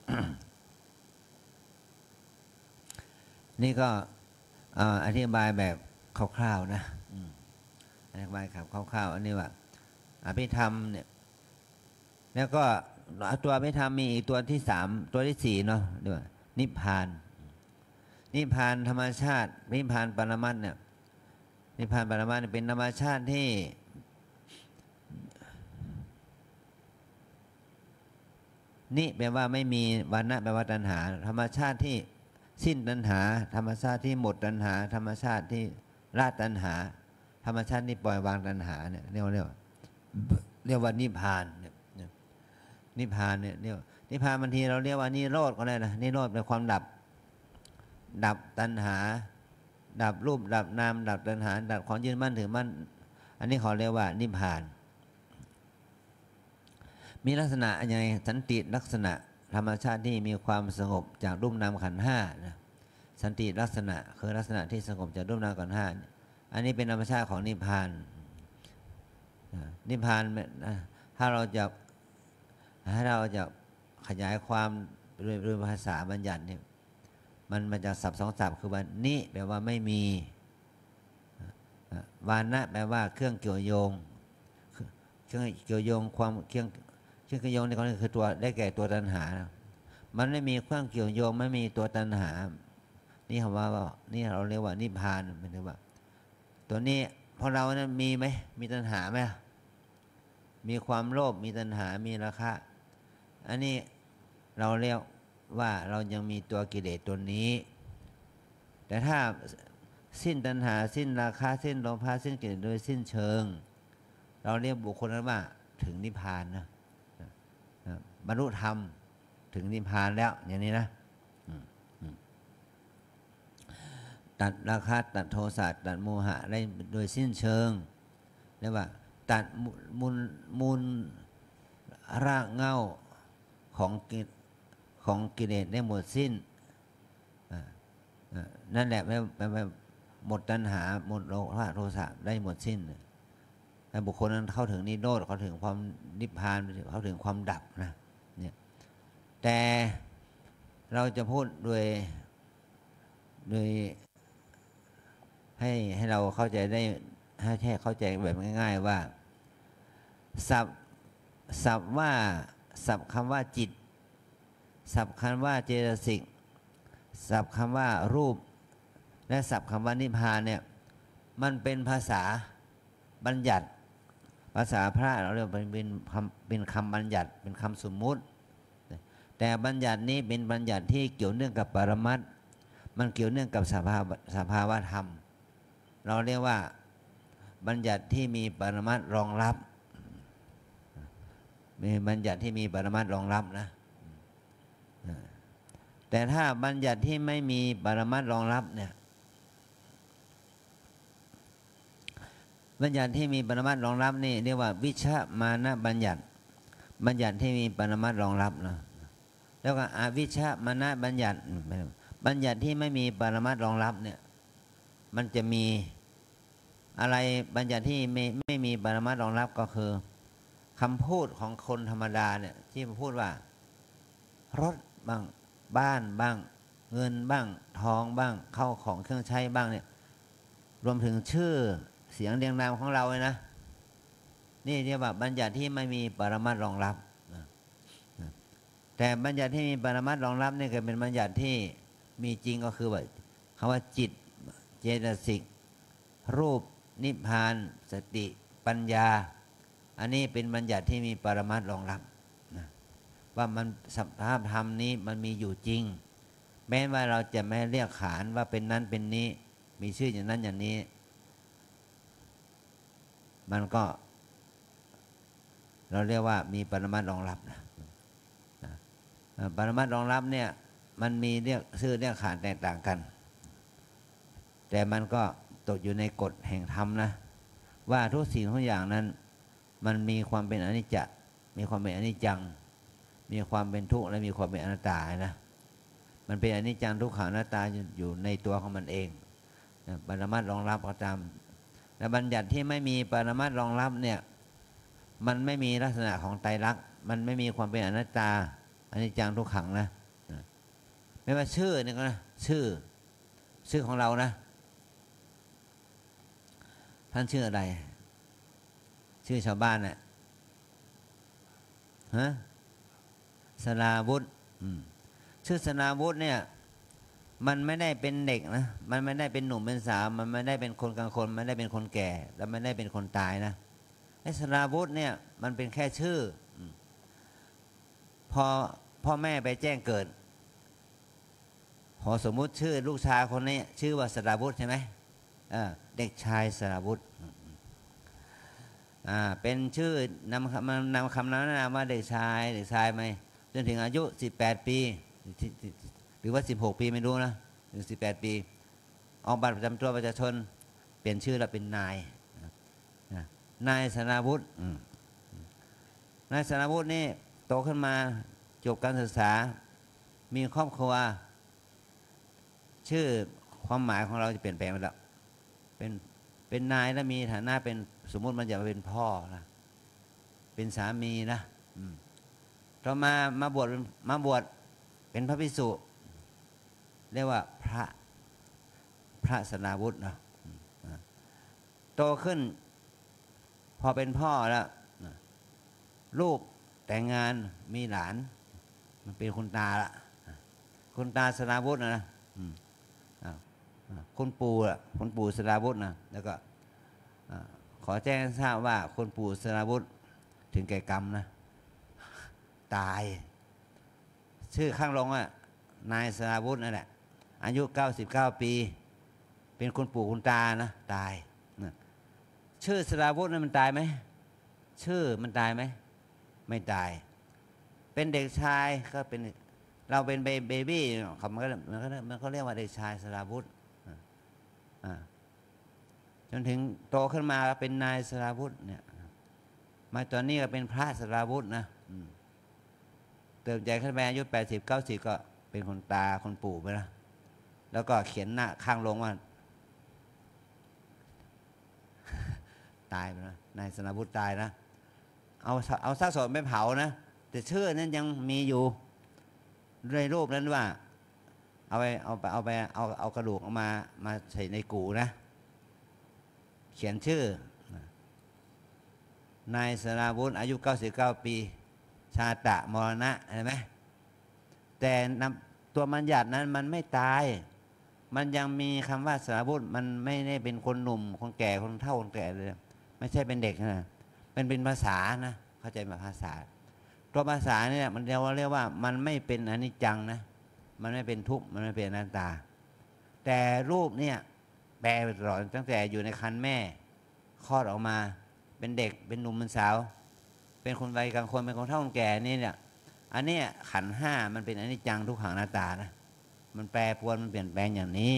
นี่ก็อธิบายแบบคร่าวๆนะอธิบายครับคร่าวๆอันนี้ว่าอภิธรรมเนี่ยแล้วก็ตัวอภิธรรมมีอีกตัวที่สามตัวที่สี่เนาะด้วยนิพพานนิพพานธรรมชาตินิพพานปรมัตถ์เนี่ยนิพพานปรมัตถ์เป็นธรรมชาติที่นี่แปลว่าไม่มีวรรณะแปลว่าตัณหาธรรมชาติที่สิ้นตัณหาธรรมชาติที่หมดตัณหาธรรมชาติที่ละตัณหาธรรมชาติที่ปล่อยวางตัณหาเนี่ยเรียกว่าเรียกว่าเรียกว่านิพพานเนี่ยนิพพานเนี่ยเรียกนิพพานบางทีเราเรียกว่านิโรธก็ได้นะนิโรธเป็นความดับดับตัณหาดับรูปดับนามดับตัณหาดับของยึดมั่นถือมั่นอันนี้เขาเรียกว่านิพพานมีลักษณะอย่างไรสันติลักษณะธรรมชาติที่มีความสงบจากรูปนามขันธ์ห้านะสันติลักษณะคือลักษณะที่สงบจากรูปนามขันธ์ห้าอันนี้เป็นธรรมชาติของนิพพานนิพพานถ้าเราจะถ้าเราจะขยายความด้วยภาษาบัญญัติเนี่ยมันมาจากศัพท์สองศัพท์คือว่านิแปลว่าไม่มีวานะแปลว่าเครื่องเกี่ยวโยงเครื่องเกี่ยวโยงความเครื่องเครื่องเกี่ยวโยงในกรณีคือตัวได้แก่ตัวตัณหามันไม่มีเครื่องเกี่ยวโยงไม่มีตัวตัณหานี่คำว่านี่เราเรียกว่านิพพานหมายถึงว่าตัวนี้พอเรานั้นมีไหมมีตัณหาไหมมีความโลภมีตัณหามีราคะอันนี้เราเรียกว่าเรายังมีตัวกิเลสตัวนี้แต่ถ้าสิ้นตัณหาสิ้นราคะสิ้นโลภะสิ้นกิเลสโดยสิ้นเชิงเราเรียกบุคคลนั้นว่าถึงนิพพานนะบรรลุธรรมถึงนิพพานแล้วอย่างนี้นะตัดราคะตัดโทสะตัดโมหะได้โดยสิ้นเชิงเรียกว่าตัดมูลมูลรากเหง้าของกิของกิเลสได้หมดสิ้นนั่นแหละไม่ไม่หมดตัณหาหมดโลภะโทสะได้หมดสิ้นแต่บุคคลนั้นเข้าถึงนิโรธเขาถึงความนิพพานเขาถึงความดับนะเนี่ยแต่เราจะพูดโดยโดยให้ให้เราเข้าใจได้ให้แค่เข้าใจแบบง่ายๆว่าศัพท์ศัพท์ว่าศัพท์คำว่าจิตศัพท์คำว่าเจตสิกศัพท์คำว่ารูปและศัพท์คำว่านิพพานเนี่ยมันเป็นภาษาบัญญัติภาษาพระเราเรียกเป็นคำเป็นคำบัญญัติเป็นคำสมมุติแต่บัญญัตินี้เป็นบัญญัติที่เกี่ยวเนื่องกับปรมัตถ์มันเกี่ยวเนื่องกับสภาวะสภาวะธรรมเราเรียกว่าบัญญัติที่มีปรมัตถ์รองรับมีบัญญัติที่มีปรมัตถ์รองรับนะแต่ถ้าบัญญัติที่ไม่มีปรมัตถ์รองรับเนี่ยบัญญัติที่มีปรมัตถ์รองรับนี่เรียกว่าวิชมานะบัญญัติบัญญัติที่มีปรมัตถ์รองรับนะแล้วก็อวิชมานะบัญญัติบัญญัติที่ไม่มีปรมัตถ์รองรับเนี่ยมันจะมีอะไรบัญญัติที่ไม่ไม่มีปรมัตถ์รองรับก็คือคำพูดของคนธรรมดาเนี่ยที่พูดว่ารถบ้างบ้านบ้างเงินบ้างทองบ้างเข้าของเครื่องใช้บ้างเนี่ยรวมถึงชื่อเสียงเรียงนามของเราเลยนะนี่เรียกว่าบัญญัติที่ไม่มีปรมัตถ์รองรับแต่บัญญัติที่มีปรมัตถ์รองรับนี่ก็เป็นบัญญัติที่มีจริงก็คือว่าคำว่าจิตเจตสิกรูปนิพพานสติปัญญาอันนี้เป็นบัญญัติที่มีปรมัตถ์รองรับนะว่ามันสภาพธรรมนี้มันมีอยู่จริงแม้ว่าเราจะไม่เรียกขานว่าเป็นนั้นเป็นนี้มีชื่ออย่างนั้นอย่างนี้มันก็เราเรียกว่ามีปรมัตถ์รองรับนะปรมัตถ์รองรับเนี่ยมันมีเรียกชื่อเรียกขานแตกต่างกันแต่มันก็ตกอยู่ในกฎแห่งธรรมนะว่าทุกสิ่งทุกอย่างนั้นมันมีความเป็นอนิจจ์มีความเป็นอนิจจังมีความเป็นทุกข์และมีความเป็นอนัตตานะมันเป็นอนิจจังทุกขังอนัตตาอยู่ในตัวของมันเองปรมัตถ์รองรับก็ตามและบัญญัติที่ไม่มีปรมัตถ์รองรับเนี่ยมันไม่มีลักษณะของไตรลักษณ์มันไม่มีความเป็นอนัตตาอนิจจังทุกขังนะไม่ว่าชื่อนี่ก็นะชื่อชื่อของเรานะท่านชื่ออะไรชื่อชาวบ้านน่ะฮะสราวุธชื่อสราวุธเนี่ยมันไม่ได้เป็นเด็กนะมันไม่ได้เป็นหนุ่มเป็นสาวมันไม่ได้เป็นคนกลางคนไม่ได้เป็นคนแก่แล้วไม่ได้เป็นคนตายนะไอ้สราวุธเนี่ยมันเป็นแค่ชื่อพอพ่อแม่ไปแจ้งเกิดพอสมมุติชื่อลูกชายคนนี้ชื่อว่าสราวุธใช่ไหมเด็กชายสราวุธเป็นชื่อนำคำนำคำนั้นนามว่าเด็กชายเด็กชายไหมจนถึงอายุสิบแปดปีหรือว่าสิบหกปีไม่รู้นะถึงสิบแปดปีออกบัตรประจำตัวประชาชนเปลี่ยนชื่อแล้วเป็นนายนายสราวุธนายสราวุธนี่โตขึ้นมาจบการศึกษามีครอบครัวชื่อความหมายของเราจะเปลี่ยนแปลงไปแล้วเป็นเป็นนายแล้วมีฐานะเป็นสมมุติมันจะมาเป็นพ่อนะเป็นสามีนะต่อมามาบวชมาบวชเป็นพระภิกษุเรียกว่าพระพระสราวุธนะโตขึ้นพอเป็นพ่อแล้วลูกแต่งงานมีหลานมันเป็นคุณตาละคุณตาสราวุธนะคุณปู่อ่ะคุณปู่สราวุธนะแล้วก็ขอแจ้งให้ทราบว่าคุณปู่สราวุธถึงแก่กรรมนะตายชื่อข้างลงอ่ะนายสราวุธนั่นแหละอายุเก้าสิบเก้าปีเป็นคุณปู่คุณตานะตายนะชื่อสราวุธนั้นมันตายไหมชื่อมันตายไหมไม่ตายเป็นเด็กชายก็เป็นเราเป็นเบบี้เขามันก็มันก็มันก็เรียกว่าเด็กชายสราวุธจนถึงโตขึ้นมาเป็นนายสราวุธเนี่ยมาตอนนี้ก็เป็นพระสราวุธนะเติมใจขึ้นไปอายุแปดสิบเก้าสิบก็เป็นคนตาคนปู่ไปแล้วแล้วก็เขียนหน้าข้างลงว่าตายไปแล้วนายสราวุธตายนะเอาเอาซากศพไปเผานะแต่ชื่อนั้นยังมีอยู่ในรูปนั้นว่าเอาไปเอาไปเอาไปเอาเอากระดูกออกมามาใส่ในกูนะเขียนชื่อนายสราวุธอายุเก้าสิบเก้าปีชาตะมรณะเห็นไหมแต่ตัวบัญญัตินั้นมันไม่ตายมันยังมีคำว่าสราวุธมันไม่ได้เป็นคนหนุ่มคนแก่คนเฒ่าคนแก่เลยไม่ใช่เป็นเด็กนะมันเป็นภาษานะเข้าใจไหมภาษาตัวภาษาเนี่ยมันเรียกว่าเรียกว่ามันไม่เป็นอนิจจังนะมันไม่เป็นทุกข์มันไม่เป็นอนัตตาแต่รูปเนี่ยแปลตลอดตั้งแต่อยู่ในครรภ์แม่คลอดออกมาเป็นเด็กเป็นหนุ่มเป็นสาวเป็นคนวัยกลางคนเป็นคนเฒ่าคนแก่นี่เนี่ยอันนี้ขันธ์ห้ามันเป็นอนิจจังทุกขังอนัตตานะมันแปรปรวนมันเปลี่ยนแปลงอย่างนี้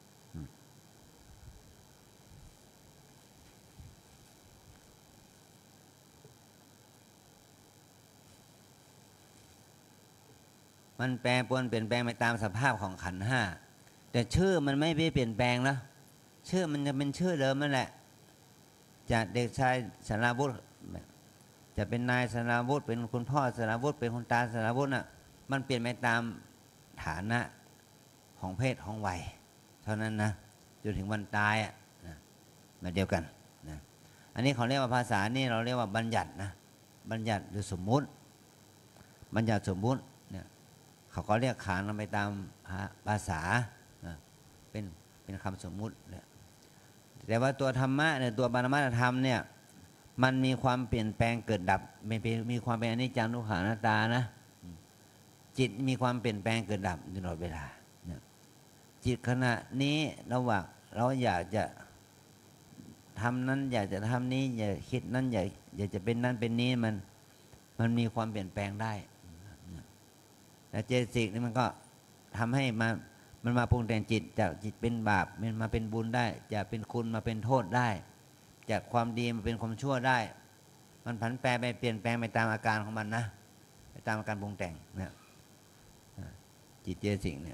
มันแปรปรวนเปลี่ยนแปลงไปตามสภาพของขันธ์ห้าแต่ชื่อมันไม่ได้เปลี่ยนแปลงนะชื่อมันจะเป็นชื่อเดิมนั่นแหละจากเด็กชายสราวุธจะเป็นนายสราวุธเป็นคุณพ่อสราวุธเป็นคุณตาสราวุธน่ะมันเปลี่ยนไปตามฐานะของเพศของวัยเท่านั้นนะจนถึงวันตายอ่ะนะมาเดียวกันนะอันนี้เขาเรียกว่าภาษานี่เราเรียกว่าบัญญัตินะบัญญัติหรือสมมุติบัญญัติสมมุติเนี่ยเขาก็เรียกขานไปตามภาษานะเป็นเป็นคำสมมุติเนี่ยแต่ว่าตัวธรรมะเนี่ยตัวปรมัตถธรรมเนี่ยมันมีความเปลี่ยนแปลงเกิดดับมีมีความเป็นอนิจจังทุกขังอนัตตานะจิตมีความเปลี่ยนแปลงเกิดดับตลอดเวลาเนี่ยจิตขณะนี้ระหว่างเราอยากจะทำนั้นอยากจะทำนี้อยากคิดนั้นอยากอยากจะเป็นนั้นเป็นนี้มันมันมีความเปลี่ยนแปลงได้แต่เจตสิกนี่มันก็ทำให้มามันมาปรุงแต่งจิตจากจิตเป็นบาปมันมาเป็นบุญได้จากเป็นคุณมาเป็นโทษได้จากความดีมาเป็นความชั่วได้มันผันแปรไปเปลี่ยนแปลงไปตามอาการของมันนะไปตามอาการปรุงแต่งเนี่ยจิตเจตสิกเนี่ย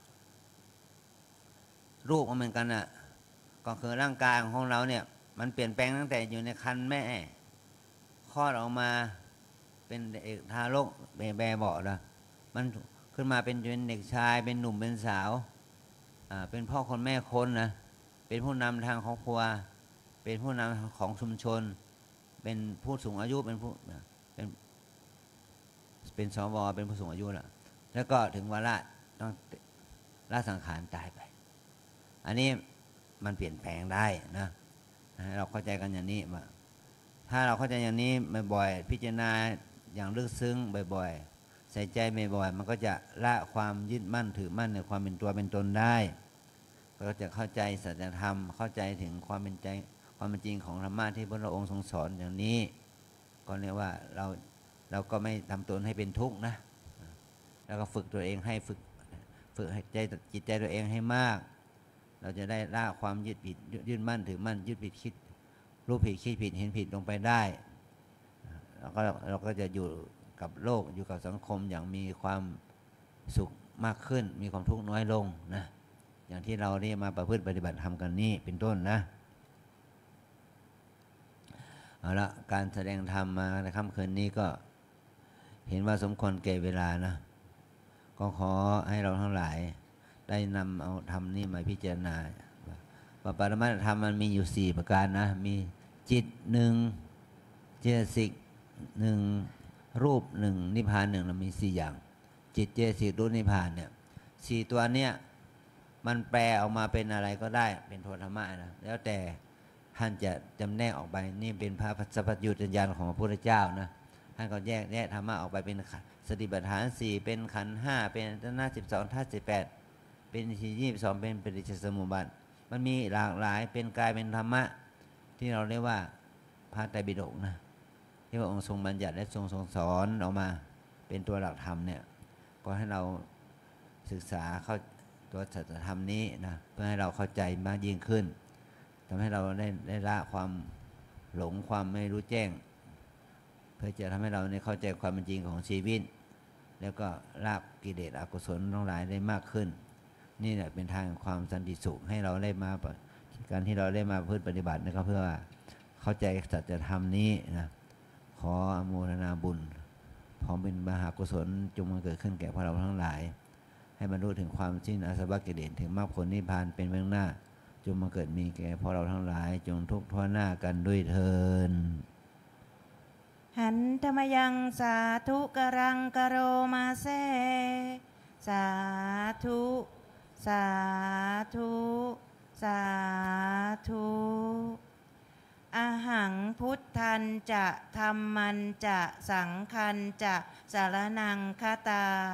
รูปมันเหมือนกันอ่ะก็คือร่างกายของเราเนี่ยมันเปลี่ยนแปลงตั้งแต่อยู่ในครรภ์แม่คลอดออกมาเป็นเด็กทารกเบเบเบาะนะมันขึ้นมาเป็นเป็นเด็กชายเป็นหนุ่มเป็นสาวอ่าเป็นพ่อคนแม่คนนะเป็นผู้นำทางครอบครัวเป็นผู้นำของชุมชนเป็นผู้สูงอายุเป็นผู้เป็นเป็นสวเป็นผู้สูงอายุแล้วแล้วก็ถึงวาระต้องละสังขารตายไปอันนี้มันเปลี่ยนแปลงได้นะเราเข้าใจกันอย่างนี้ว่าถ้าเราเข้าใจอย่างนี้บ่อยๆพิจารณาอย่างลึกซึ้งบ่อยๆใส่ใจบ่อยๆมันก็จะละความยึดมั่นถือมั่นในความเป็นตัวเป็นตนได้ก็จะเข้าใจสัจธรรมเข้าใจถึงความเป็นใจความเป็นจริงของธรรมะที่พระองค์ทรงสอนอย่างนี้ก็เรียกว่าเราเราก็ไม่ทำตนให้เป็นทุกข์นะแล้วก็ฝึกตัวเองให้ฝึกฝึกใจจิตใจตัวเองให้มากเราจะได้ละความยึดผิดยึดมั่นถือมั่นยึดผิดคิดรู้ผิดคิดผิดเห็นผิดลงไปได้แล้วก็เราก็จะอยู่กับโลกอยู่กับสังคมอย่างมีความสุขมากขึ้นมีความทุกข์น้อยลงนะอย่างที่เราได้มาประพฤติปฏิบัติธรรมกันนี้เป็นต้นนะเอาละการแสดงธรรมมาในค่ำคืนนี้ก็เห็นว่าสมควรแก่เวลานะก็ขอให้เราทั้งหลายได้นำเอาธรรมนี้มาพิจารณาว่าปรมัตถธรรมมันมีอยู่สี่ประการนะมีจิตหนึ่งเจตสิกหนึ่งรูปหนึ่งนิพพานหนึ่งเรามีสี่อย่างจิตเจตสิกรูปนิพพานเนี่ยสี่ตัวเนี้ยมันแปลออกมาเป็นอะไรก็ได้เป็นโทธรรมะนะแล้วแต่ท่านจะจำแนกออกไปนี่เป็นพระสัพพัญญุตญาณของพระพุทธเจ้านะท่านก็แยกแยกธรรมะออกไปเป็นสติปัฏฐานสี่เป็นขันธ์ห้าเป็นอายตนะสิบสองธาตุสิบแปดเป็นสี่ยี่สิบสองเป็นปฏิจจสมุปบาทมันมีหลากหลายเป็นกายเป็นธรรมะที่เราเรียกว่าพระไตรปิฎกนะที่พระองค์ทรงบัญญัติและทรงทรงสอนออกมาเป็นตัวหลักธรรมเนี่ยก็ให้เราศึกษาเข้าตัวสัจธรรมนี้นะเพื่อให้เราเข้าใจมากยิ่งขึ้นทำให้เราได้ได้ละความหลงความไม่รู้แจ้งเพื่อจะทำให้เราได้เข้าใจความเป็นจริงของชีวิตแล้วก็ละกิเลสอกุศลทั้งหลายได้มากขึ้นนี่แหละเป็นทางความสันติสุขให้เราได้มาการที่เราได้มาพึ่งปฏิบัตินี่ก็เพื่อว่าเข้าใจสัจธรรมนี้นะขออนุโมทนาบุญพร้อมเป็นมหากุศลจงมาเกิดขึ้นแก่พวกเราทั้งหลายให้บรรลุถึงความสิ้นอาสวะกิเลสถึงมรรคผลนิพพานเป็นเบื้องหน้าจงมาเกิดมีแก่พวกเราทั้งหลายจงทุกข์ทั่วหน้ากันด้วยเทินหันธรรมยังสาธุกรังกโรมาเซสาธุสาธุสาธุอาหังพุทธันจะธัมมันจะสังฆันจะสารนังคตา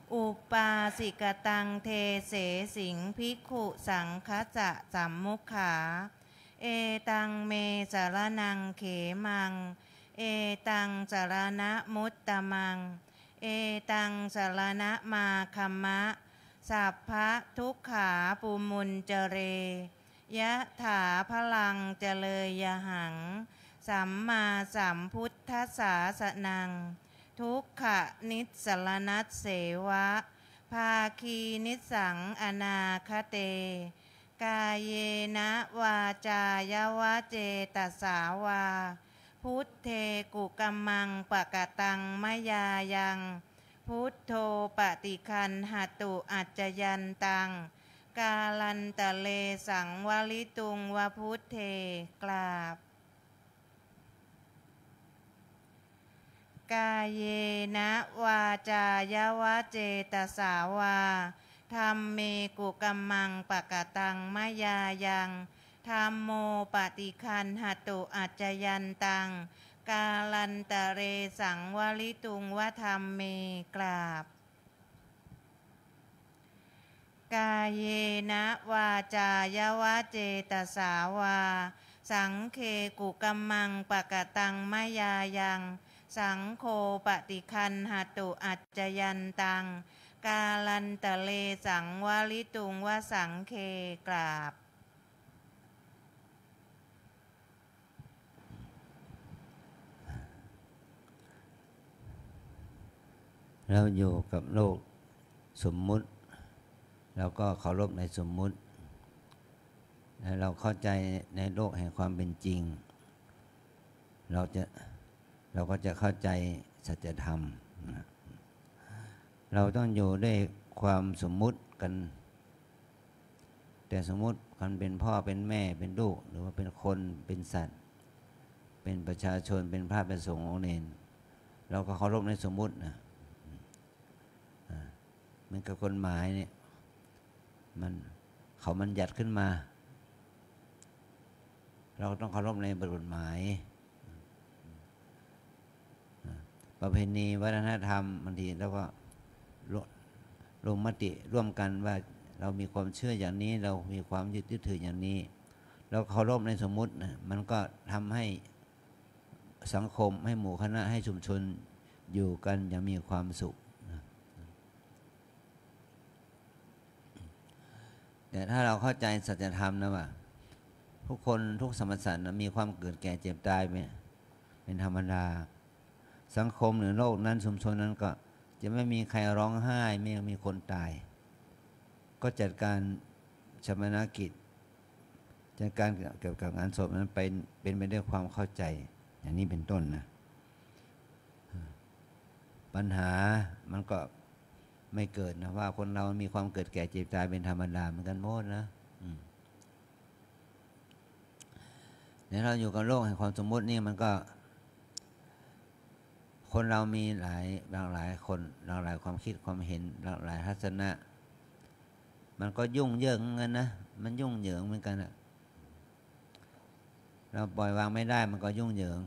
อุปาสิกตังเทเสสิงภิกขุสังฆจะสัมมุขาเอตังเมสารนังเขมังเอตังสารณะมุตตมังเอตังสารณะมาคัมมะสัพพะทุกขาปุมุญเจเรยะถาพลังเจเลยยหังสัมมาสัมพุทธัสสะสนังทุกขนิสสรณัสเสวะภาคีนิสสังอนาคเตกายเยนะวาจายาวะเจตสาวาพุทเทกุกัมมังปะกะตังมยายังพุทโธปฏิคันหตุอัจจยันตังกาลันตะเลสังวลิตุงวพุทเทกราบกายเยนะวาจายาวะเจตสาวาธัมเมกุกัมมังปะกะตังมยายังธัมโมปฏิคันหตุอัจจยันตังกาลันตะเรสังวลิตุงวธัมเมกราบกายเยนะวาจายาวะเจตสาวาสังเคกุกัมมังปะกะตังมยายังสังโฆปฏิคันหตุอัจจยันตังกาลันตะเลสังวลิตุงวสังเคกราบเราอยู่กับโลกสมมุติเราก็เคารพในสมมุติและเราเข้าใจในโลกแห่งความเป็นจริงเราจะเราก็จะเข้าใจสัจธรรมเราต้องอยู่ด้วยความสมมุติกันแต่สมมุติกันเป็นพ่อเป็นแม่เป็นลูกหรือว่าเป็นคนเป็นสัตว์เป็นประชาชนเป็นพระเป็นสงฆ์องค์เนรเราก็เคารพในสมมุตินะมันกับกฎหมายเนี่ยมันเขามันยัดขึ้นมาเราต้องเคารพในบทกฎหมายประเพณีวัฒนธรรมบางทีเราก็ลงมติร่วมกันว่าเรามีความเชื่ออย่างนี้เรามีความยึดถืออย่างนี้เราเคารพในสมมุตินะมันก็ทำให้สังคมให้หมู่คณะให้ชุมชนอยู่กันอย่างมีความสุขแต่ถ้าเราเข้าใจสัจธรรมนะว่าทุกคนทุกสรรพสัตว์มีความเกิดแก่เจ็บตายเป็นธรรมดาสังคมหรือโลกนั้นชุมชนนั้นก็จะไม่มีใครร้องไห้ไม่มีคนตายก็จัดการชาปนกิจจัดการเกี่ยวกับงานศพนั้นเป็นเป็นไปด้วยความเข้าใจอย่างนี้เป็นต้นนะปัญหามันก็ไม่เกิดนะว่าคนเรามีความเกิดแก่เจ็บตายเป็นธรรมดาเหมือนกันหมดนะเดี๋ยวเราอยู่กับโลกแห่งความสมมุตินี่มันก็คนเรามีหลายหลากหลายคนหลากหลายความคิดความเห็นหลากหลายทัศนะมันก็ยุ่งเหยิงกันนะมันยุ่งเหยิงเหมือนกันนะเราปล่อยวางไม่ได้มันก็ยุ่งเหยิง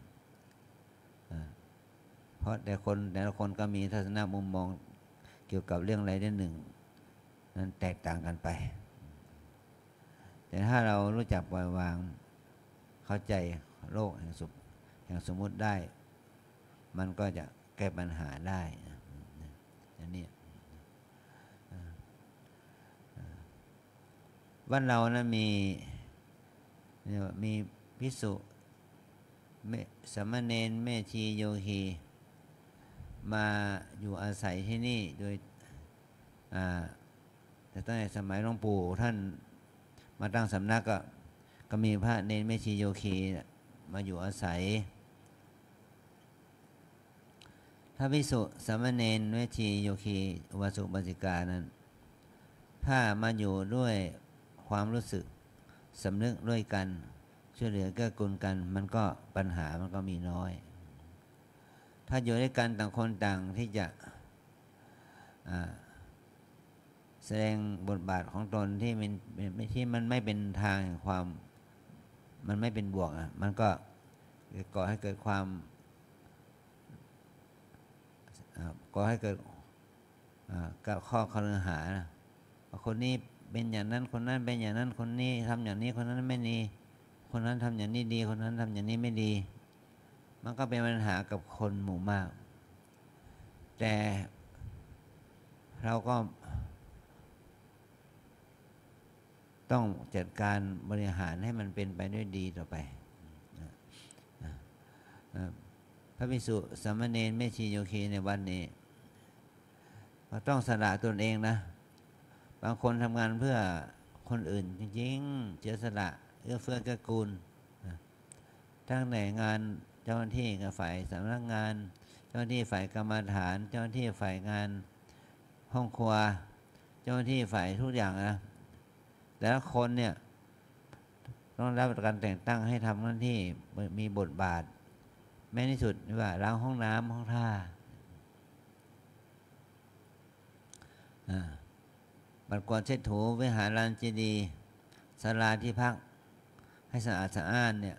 เพราะแต่คนแต่ละคนก็มีทัศนะมุมมองเกี่ยวกับเรื่องอะไรเรื่องหนึ่งนั้นแตกต่างกันไปแต่ถ้าเรารู้จักปล่อยวางเข้าใจโลกแห่งสุขแห่งสมมุติได้มันก็จะแก้ปัญหาได้อย่างนี้วันเรานะมีมีภิกษุสามเณรแม่ชีโยคีมาอยู่อาศัยที่นี่โดยแต่ตั้งแต่สมัยหลวงปู่ท่านมาตั้งสำนักก็ก็มีพระเนรแม่ชีโยคีมาอยู่อาศัยถ้าภิกษุสามเณรแม่ชีโยคีอุบาสกอุบาสิกานั้นถ้ามาอยู่ด้วยความรู้สึกสำนึกด้วยกันช่วยเหลือเกื้อกูลกันมันก็ปัญหามันก็มีน้อยถ้าอยู่ด้วยกันต่างคนต่างที่จะแสดงบทบาทของตนที่มันที่มันไม่เป็นทางแห่งความมันไม่เป็นบวกอ่ะมันก็ก่อให้เกิดความก่อให้เกิดกับข้อคฤหาสน์คนนี้เป็นอย่างนั้นคนนั้นเป็นอย่างนั้นคนนี้ทำอย่างนี้คนนั้นไม่ดีคนนั้นทำอย่างนี้ดีคนนั้นทำอย่างนี้ไม่ดีมันก็เป็นปัญหากับคนหมู่มากแต่เราก็ต้องจัดการบริหารให้มันเป็นไปด้วยดีต่อไปพระภิกษุสามเณรแม่ชีโยคีในวันนี้ก็ต้องสละตนเองนะบางคนทำงานเพื่อคนอื่นจริงๆเสียสละเอื้อเฟื้อเกื้อกูลทั้งในงานเจ้าหน้าที่กับฝ่ายสำนักงานเจ้าหน้าที่ฝ่ายกรรมฐานเจ้าหน้าที่ฝ่ายงานห้องครัวเจ้าหน้าที่ฝ่ายทุกอย่างนะแต่ละคนเนี่ยต้องรับการแต่งตั้งให้ทำหน้าที่มีบทบาทแม้ที่สุดว่าล้างห้องน้ำห้องท่าบัดกวาดเช็ดถูวิหารลานเจดีย์ศาลาที่พักให้สะอาดสะอ้านเนี่ย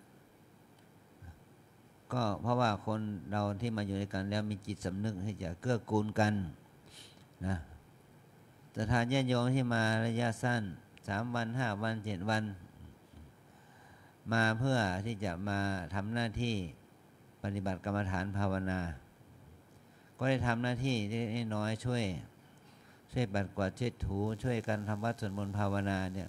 ก็เพราะว่าคนเราที่มาอยู่ด้วยกันแล้วมีจิตสำนึกที่จะเกื้อกูลกันนะศรัทธาญาติโยมที่มาระยะสั้นสามวันห้าวันเจ็ดวันมาเพื่อที่จะมาทำหน้าที่ปฏิบัติกรรมฐานภาวนาก็ได้ทำหน้าที่ได้น้อยช่วยช่วยปัดกวาดเช็ดถูช่วยกันทำวัดสวดมนต์ภาวนาเนี่ย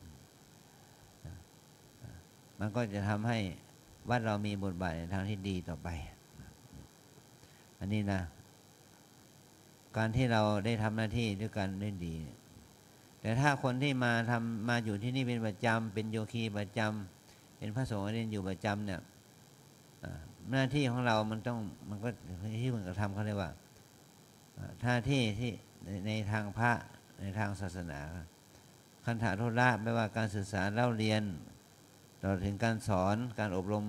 มันก็จะทำให้วัดเรามีบทบาทในทางที่ดีต่อไปอันนี้นะการที่เราได้ทำหน้าที่ด้วยกันได้ดีแต่ถ้าคนที่มาทำมาอยู่ที่นี่เป็นประจำเป็นโยคีประจำเป็นพระสงฆ์เรียนอยู่ประจำเนี่ยหน้าที่ของเรามันต้องมันก็ที่มันกระทำเขาเรียกว่าหน้าที่ที่ในทางพระในทางศาสนาคันธทุระไม่ว่าการศึกษาเล่าเรียนตลอดถึงการสอนการอบรม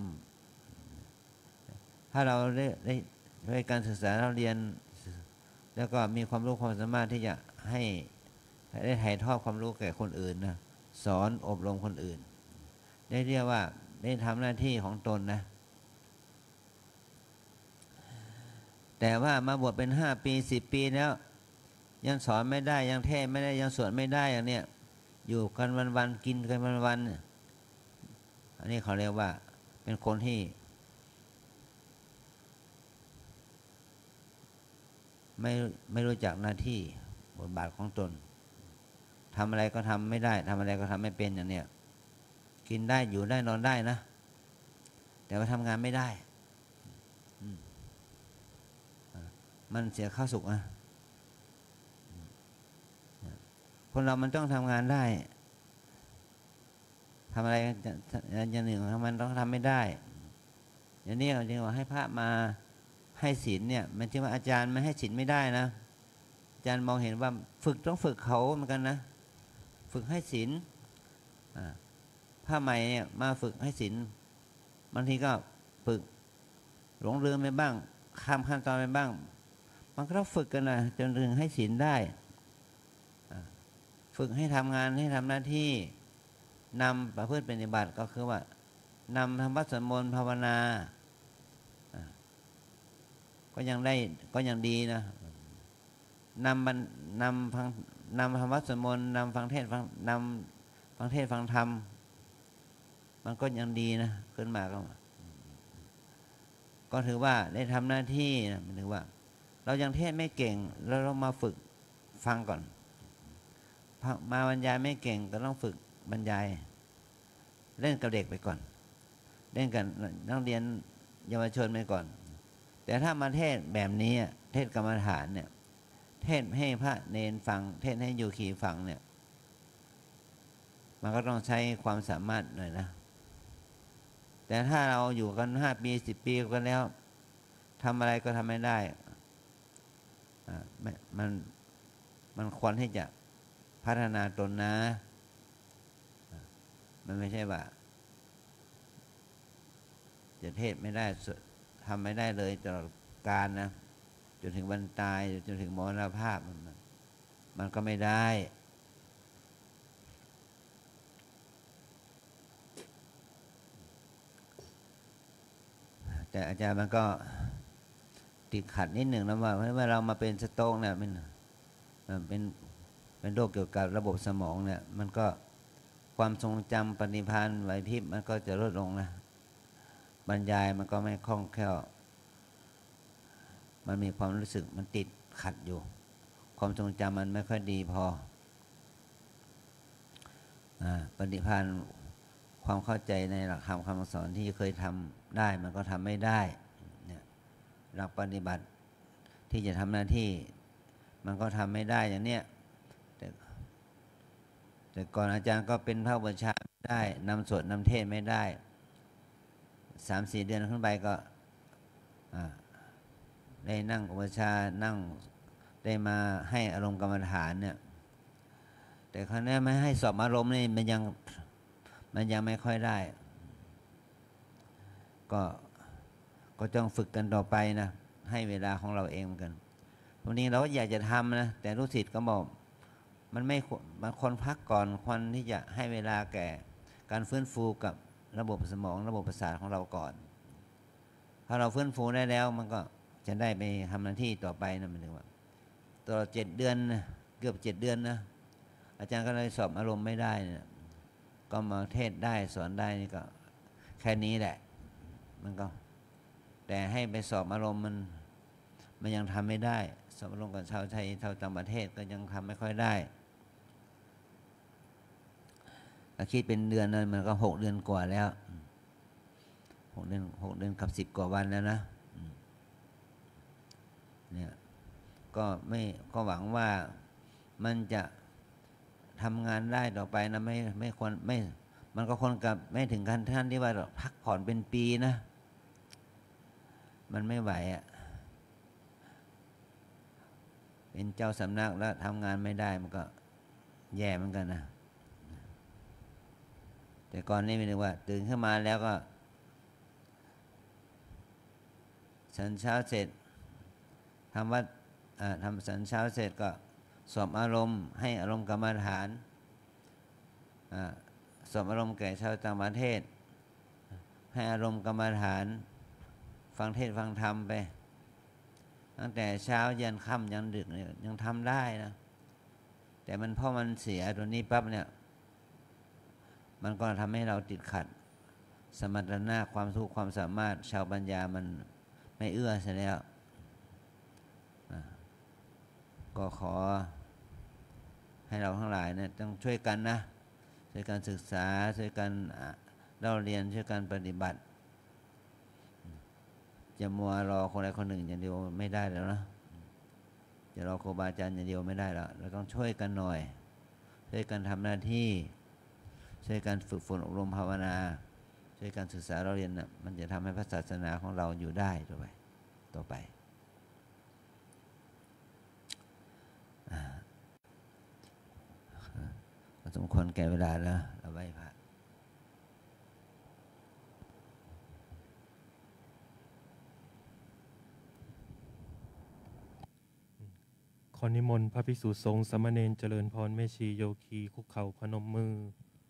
ถ้าเราได้ได้ด้วยการศึกษาเล่าเรียนแล้วก็มีความรู้ความสามารถที่จะให้ได้ถ่ายทอดความรู้แก่คนอื่นนะสอนอบรมคนอื่นได้เรียกว่าได้ทำหน้าที่ของตนนะแต่ว่ามาบวชเป็นห้าปีสิบปีแล้วยังสอนไม่ได้ยังเทศไม่ได้ยังสวดไม่ได้อย่างเนี้ยอยู่กันวันๆกินกันวันๆอันนี้เขาเรียกว่าเป็นคนที่ไม่ไม่รู้จักหน้าที่บทบาทของตนทำอะไรก็ทำไม่ได้ทำอะไรก็ทำไม่เป็นอย่างเนี้ยกินได้อยู่ได้นอนได้นะแต่ว่าทำงานไม่ได้มันเสียข้าวสุกนะคนเรามันต้องทำงานได้ทำอะไรอย่างหนึ่งมันต้องทำไม่ได้อย่างนี้จริงว่าให้พระมาให้ศีลเนี่ยมันจริงว่าอาจารย์ไม่ให้ศีลไม่ได้นะอาจารย์มองเห็นว่าฝึกต้องฝึกเขาเหมือนกันนะฝึกให้ศีลผ้าใหม่เนี่ยมาฝึกให้ศีลบางทีก็ฝึกหลงลืมไปบ้างข้ามขั้นตอนไปบ้างมันก็ต้องฝึกกันนะจนถึงให้ศีลได้ฝึกให้ทำงานให้ทำหน้าที่นำประพฤติปฏิบัติก็คือว่านำทำวัดสวดมนต์ภาวนาก็ยังได้ก็ยังดีนะนำมันนำฟังนำทำวัดสวดมนต์นำฟังเทศฟังนำฟังเทศฟังธรรมมันก็ยังดีนะขึ้นมาก็ก็ถือว่าได้ทำหน้าที่นะหมายถึงว่าเรายังเทศไม่เก่งแล้วเรามาฝึกฟังก่อนมาบรรยายไม่เก่งก็ต้องฝึกบรรยายเล่นกับเด็กไปก่อนเล่นกับนักเรียนเยาวชนไปก่อนแต่ถ้ามาเทศแบบนี้เทศกรรมฐานเนี่ยเทศให้พระเนนฟังเทศให้โยคีฟังเนี่ยมันก็ต้องใช้ความสามารถหน่อยนะแต่ถ้าเราอยู่กันห้าปีสิบปีกันแล้วทำอะไรก็ทำไม่ได้มันมันควรที่จะพัฒนาตนนะมันไม่ใช่ว่าจะเทศไม่ได้ทำไม่ได้เลยตลอดกาลนะจนถึงวันตายจนถึงมรณภาพมันมันก็ไม่ได้แต่อาจารย์มันก็ติดขัดนิดหนึ่งนะว่าเมื่อเรามาเป็นสโต๊กเนี่ยมันเป็นเป็นโรคเกี่ยวกับระบบสมองเนี่ยมันก็ความทรงจำปฏิภาณไหวพริบมันก็จะลดลงนะบรรยายมันก็ไม่คล่องแคล่วมันมีความรู้สึกมันติดขัดอยู่ความทรงจำมันไม่ค่อยดีพออ่าปฏิภาณความเข้าใจในหลักธรรมคำสอนที่เคยทำได้มันก็ทำไม่ได้เนี่ยหลักปฏิบัติที่จะทำหน้าที่มันก็ทำไม่ได้อย่างเนี้ยแต่แต่ก่อนอาจารย์ก็เป็นพระบัญชาไม่ได้นำสวดนำเทศไม่ได้สามสี่เดือนขึ้นไปก็ได้นั่งอุปชานั่งได้มาให้อารมณ์กรรมฐานเนี่ยแต่ครั้งนี้ไม่ให้สอบอารมณ์นี่มันยังมันยังไม่ค่อยได้ก็ก็ต้องฝึกกันต่อไปนะให้เวลาของเราเองเหมือนกันวันนี้เราก็อยากจะทำนะแต่ลูกศิษย์ก็บอกมันไม่มันควรพักก่อนควรที่จะให้เวลาแก่การฟื้นฟูกับระบบสมองระบบประสาทของเราก่อนถ้าเราฟื้นฟูได้แล้วมันก็จะได้ไปทำหน้าที่ต่อไปนะหมายถึงว่าตลอดเจ็ดเดือนนะเกือบเจ็ดเดือนนะอาจารย์ก็เลยสอบอารมณ์ไม่ได้นะก็มาเทศได้สอนได้นี่ก็แค่นี้แหละมันก็แต่ให้ไปสอบอารมณ์มันมันยังทำไม่ได้สอบอารมณ์กับชาวไทยชาวต่างประเทศก็ยังทำไม่ค่อยได้ถ้าคิดเป็นเดือนนั้นมันก็หกเดือนกว่าแล้วหกเดือนหกเดือนกับสิบกว่าวันแล้วนะเนี่ยก็ไม่ก็หวังว่ามันจะทำงานได้ต่อไปนะไม่ไม่ควรไม่มันก็คนกับไม่ถึงขั้นท่านที่ว่าพักผ่อนเป็นปีนะมันไม่ไหวอ่ะเป็นเจ้าสำนักแล้วทำงานไม่ได้มันก็แย่เหมือนกันนะแต่ก่อนนี้ไม่ได้ว่าตื่นขึ้นมาแล้วก็ฉันเช้าเสร็จทำวัดทำฉันเช้าเสร็จก็สอบอารมณ์ให้อารมณ์กรรมฐานสอบอารมณ์แก่ชาวต่างประเทศให้อารมณ์กรรมฐานฟังเทศฟังธรรมไปตั้งแต่เช้ายันค่ำยันดึกเนี่ยยังทำได้นะแต่มันพอมันเสียตัวนี้ปั๊บเนี่ยมันก็ทำให้เราติดขัดสมรรถนะความทุกข์ความสามารถชาวปัญญามันไม่เอื้อเสียแล้วก็ขอให้เราทั้งหลายเนี่ยต้องช่วยกันนะช่วยกันศึกษาช่วยกันเล่าเรียนช่วยกันปฏิบัติจะมัวรอคนใดคนหนึ่งอย่างเดียวไม่ได้แล้วนะจะรอครูบาอาจารย์อย่างเดียวไม่ได้แล้วเราต้องช่วยกันหน่อยช่วยกันทำหน้าที่ช่วยกันฝึกฝนอบรมภาวนาช่วยกันศึกษาเราเรียนนะมันจะทำให้พระศาสนาของเราอยู่ได้ต่อไปต่อไปสมควรแก่เวลาแล้วเราไหว้พระขอนิมนต์พระภิกษุสงฆ์สามเณรเจริญพรแม่ชีโยคีคุกเข่าพนมมือ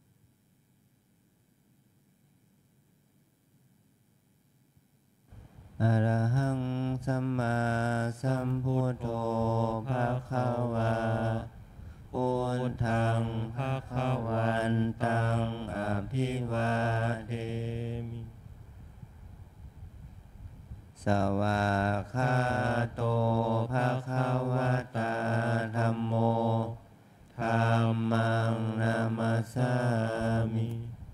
อะระหังสัมมาสัมพุทโธภะคะวาพุทธังภะคะวันตังอภิวาเทมิสวากขาโตภะคะวะตาธัมโมธัมมังนามัสสามิ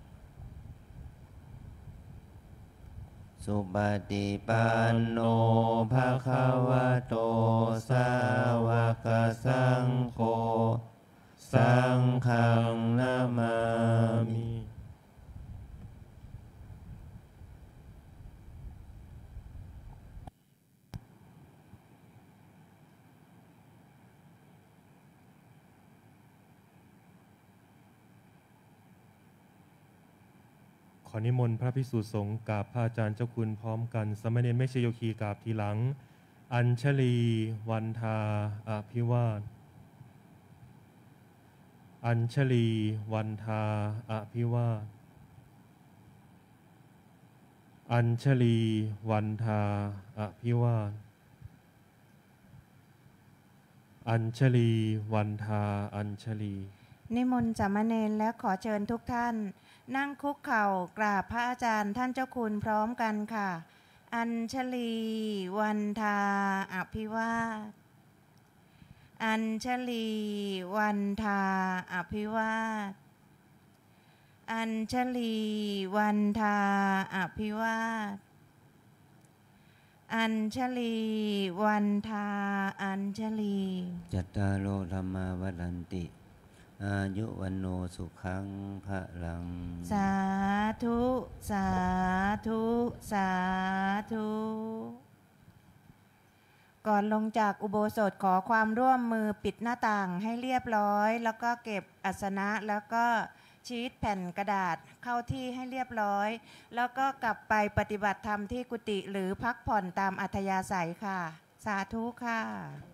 สุปฏิปันโนภะคะวะโตสาวกสังโฆสังฆังนามามิขอนิมนต์พระภิกษุสงฆ์กราบพระอาจารย์เจ้าคุณพร้อมกันสามเณรแม่ชีโยคีกราบทีหลังอัญชลีวันทาอภิวาทอัญชลีวันทาอภิวาทอัญชลีวันทาอภิวาทอัญชลีวันทาอัญชลีนิมนต์สามเณรและขอเชิญทุกท่าน นั่งคุกเข่ากราบพระอาจารย์ท่านเจ้าคุณพร้อมกันค่ะ อัญชลีวันทาอภิวาทอัญชลีวันทาอภิวาทอัญชลีวันทาอภิวาทอัญชลีวันทาอัญชลีจัตตารโอธรรมาวัฏันติอายุวันโนสุขังพระลังสาธุ สาธุ สาธุ ก่อนลงจากอุโบสถขอความร่วมมือปิดหน้าต่างให้เรียบร้อย แล้วก็เก็บอาสนะแล้วก็ชีทแผ่นกระดาษเข้าที่ให้เรียบร้อย แล้วก็กลับไปปฏิบัติธรรมที่กุฏิหรือพักผ่อนตามอัธยาศัยค่ะ สาธุค่ะ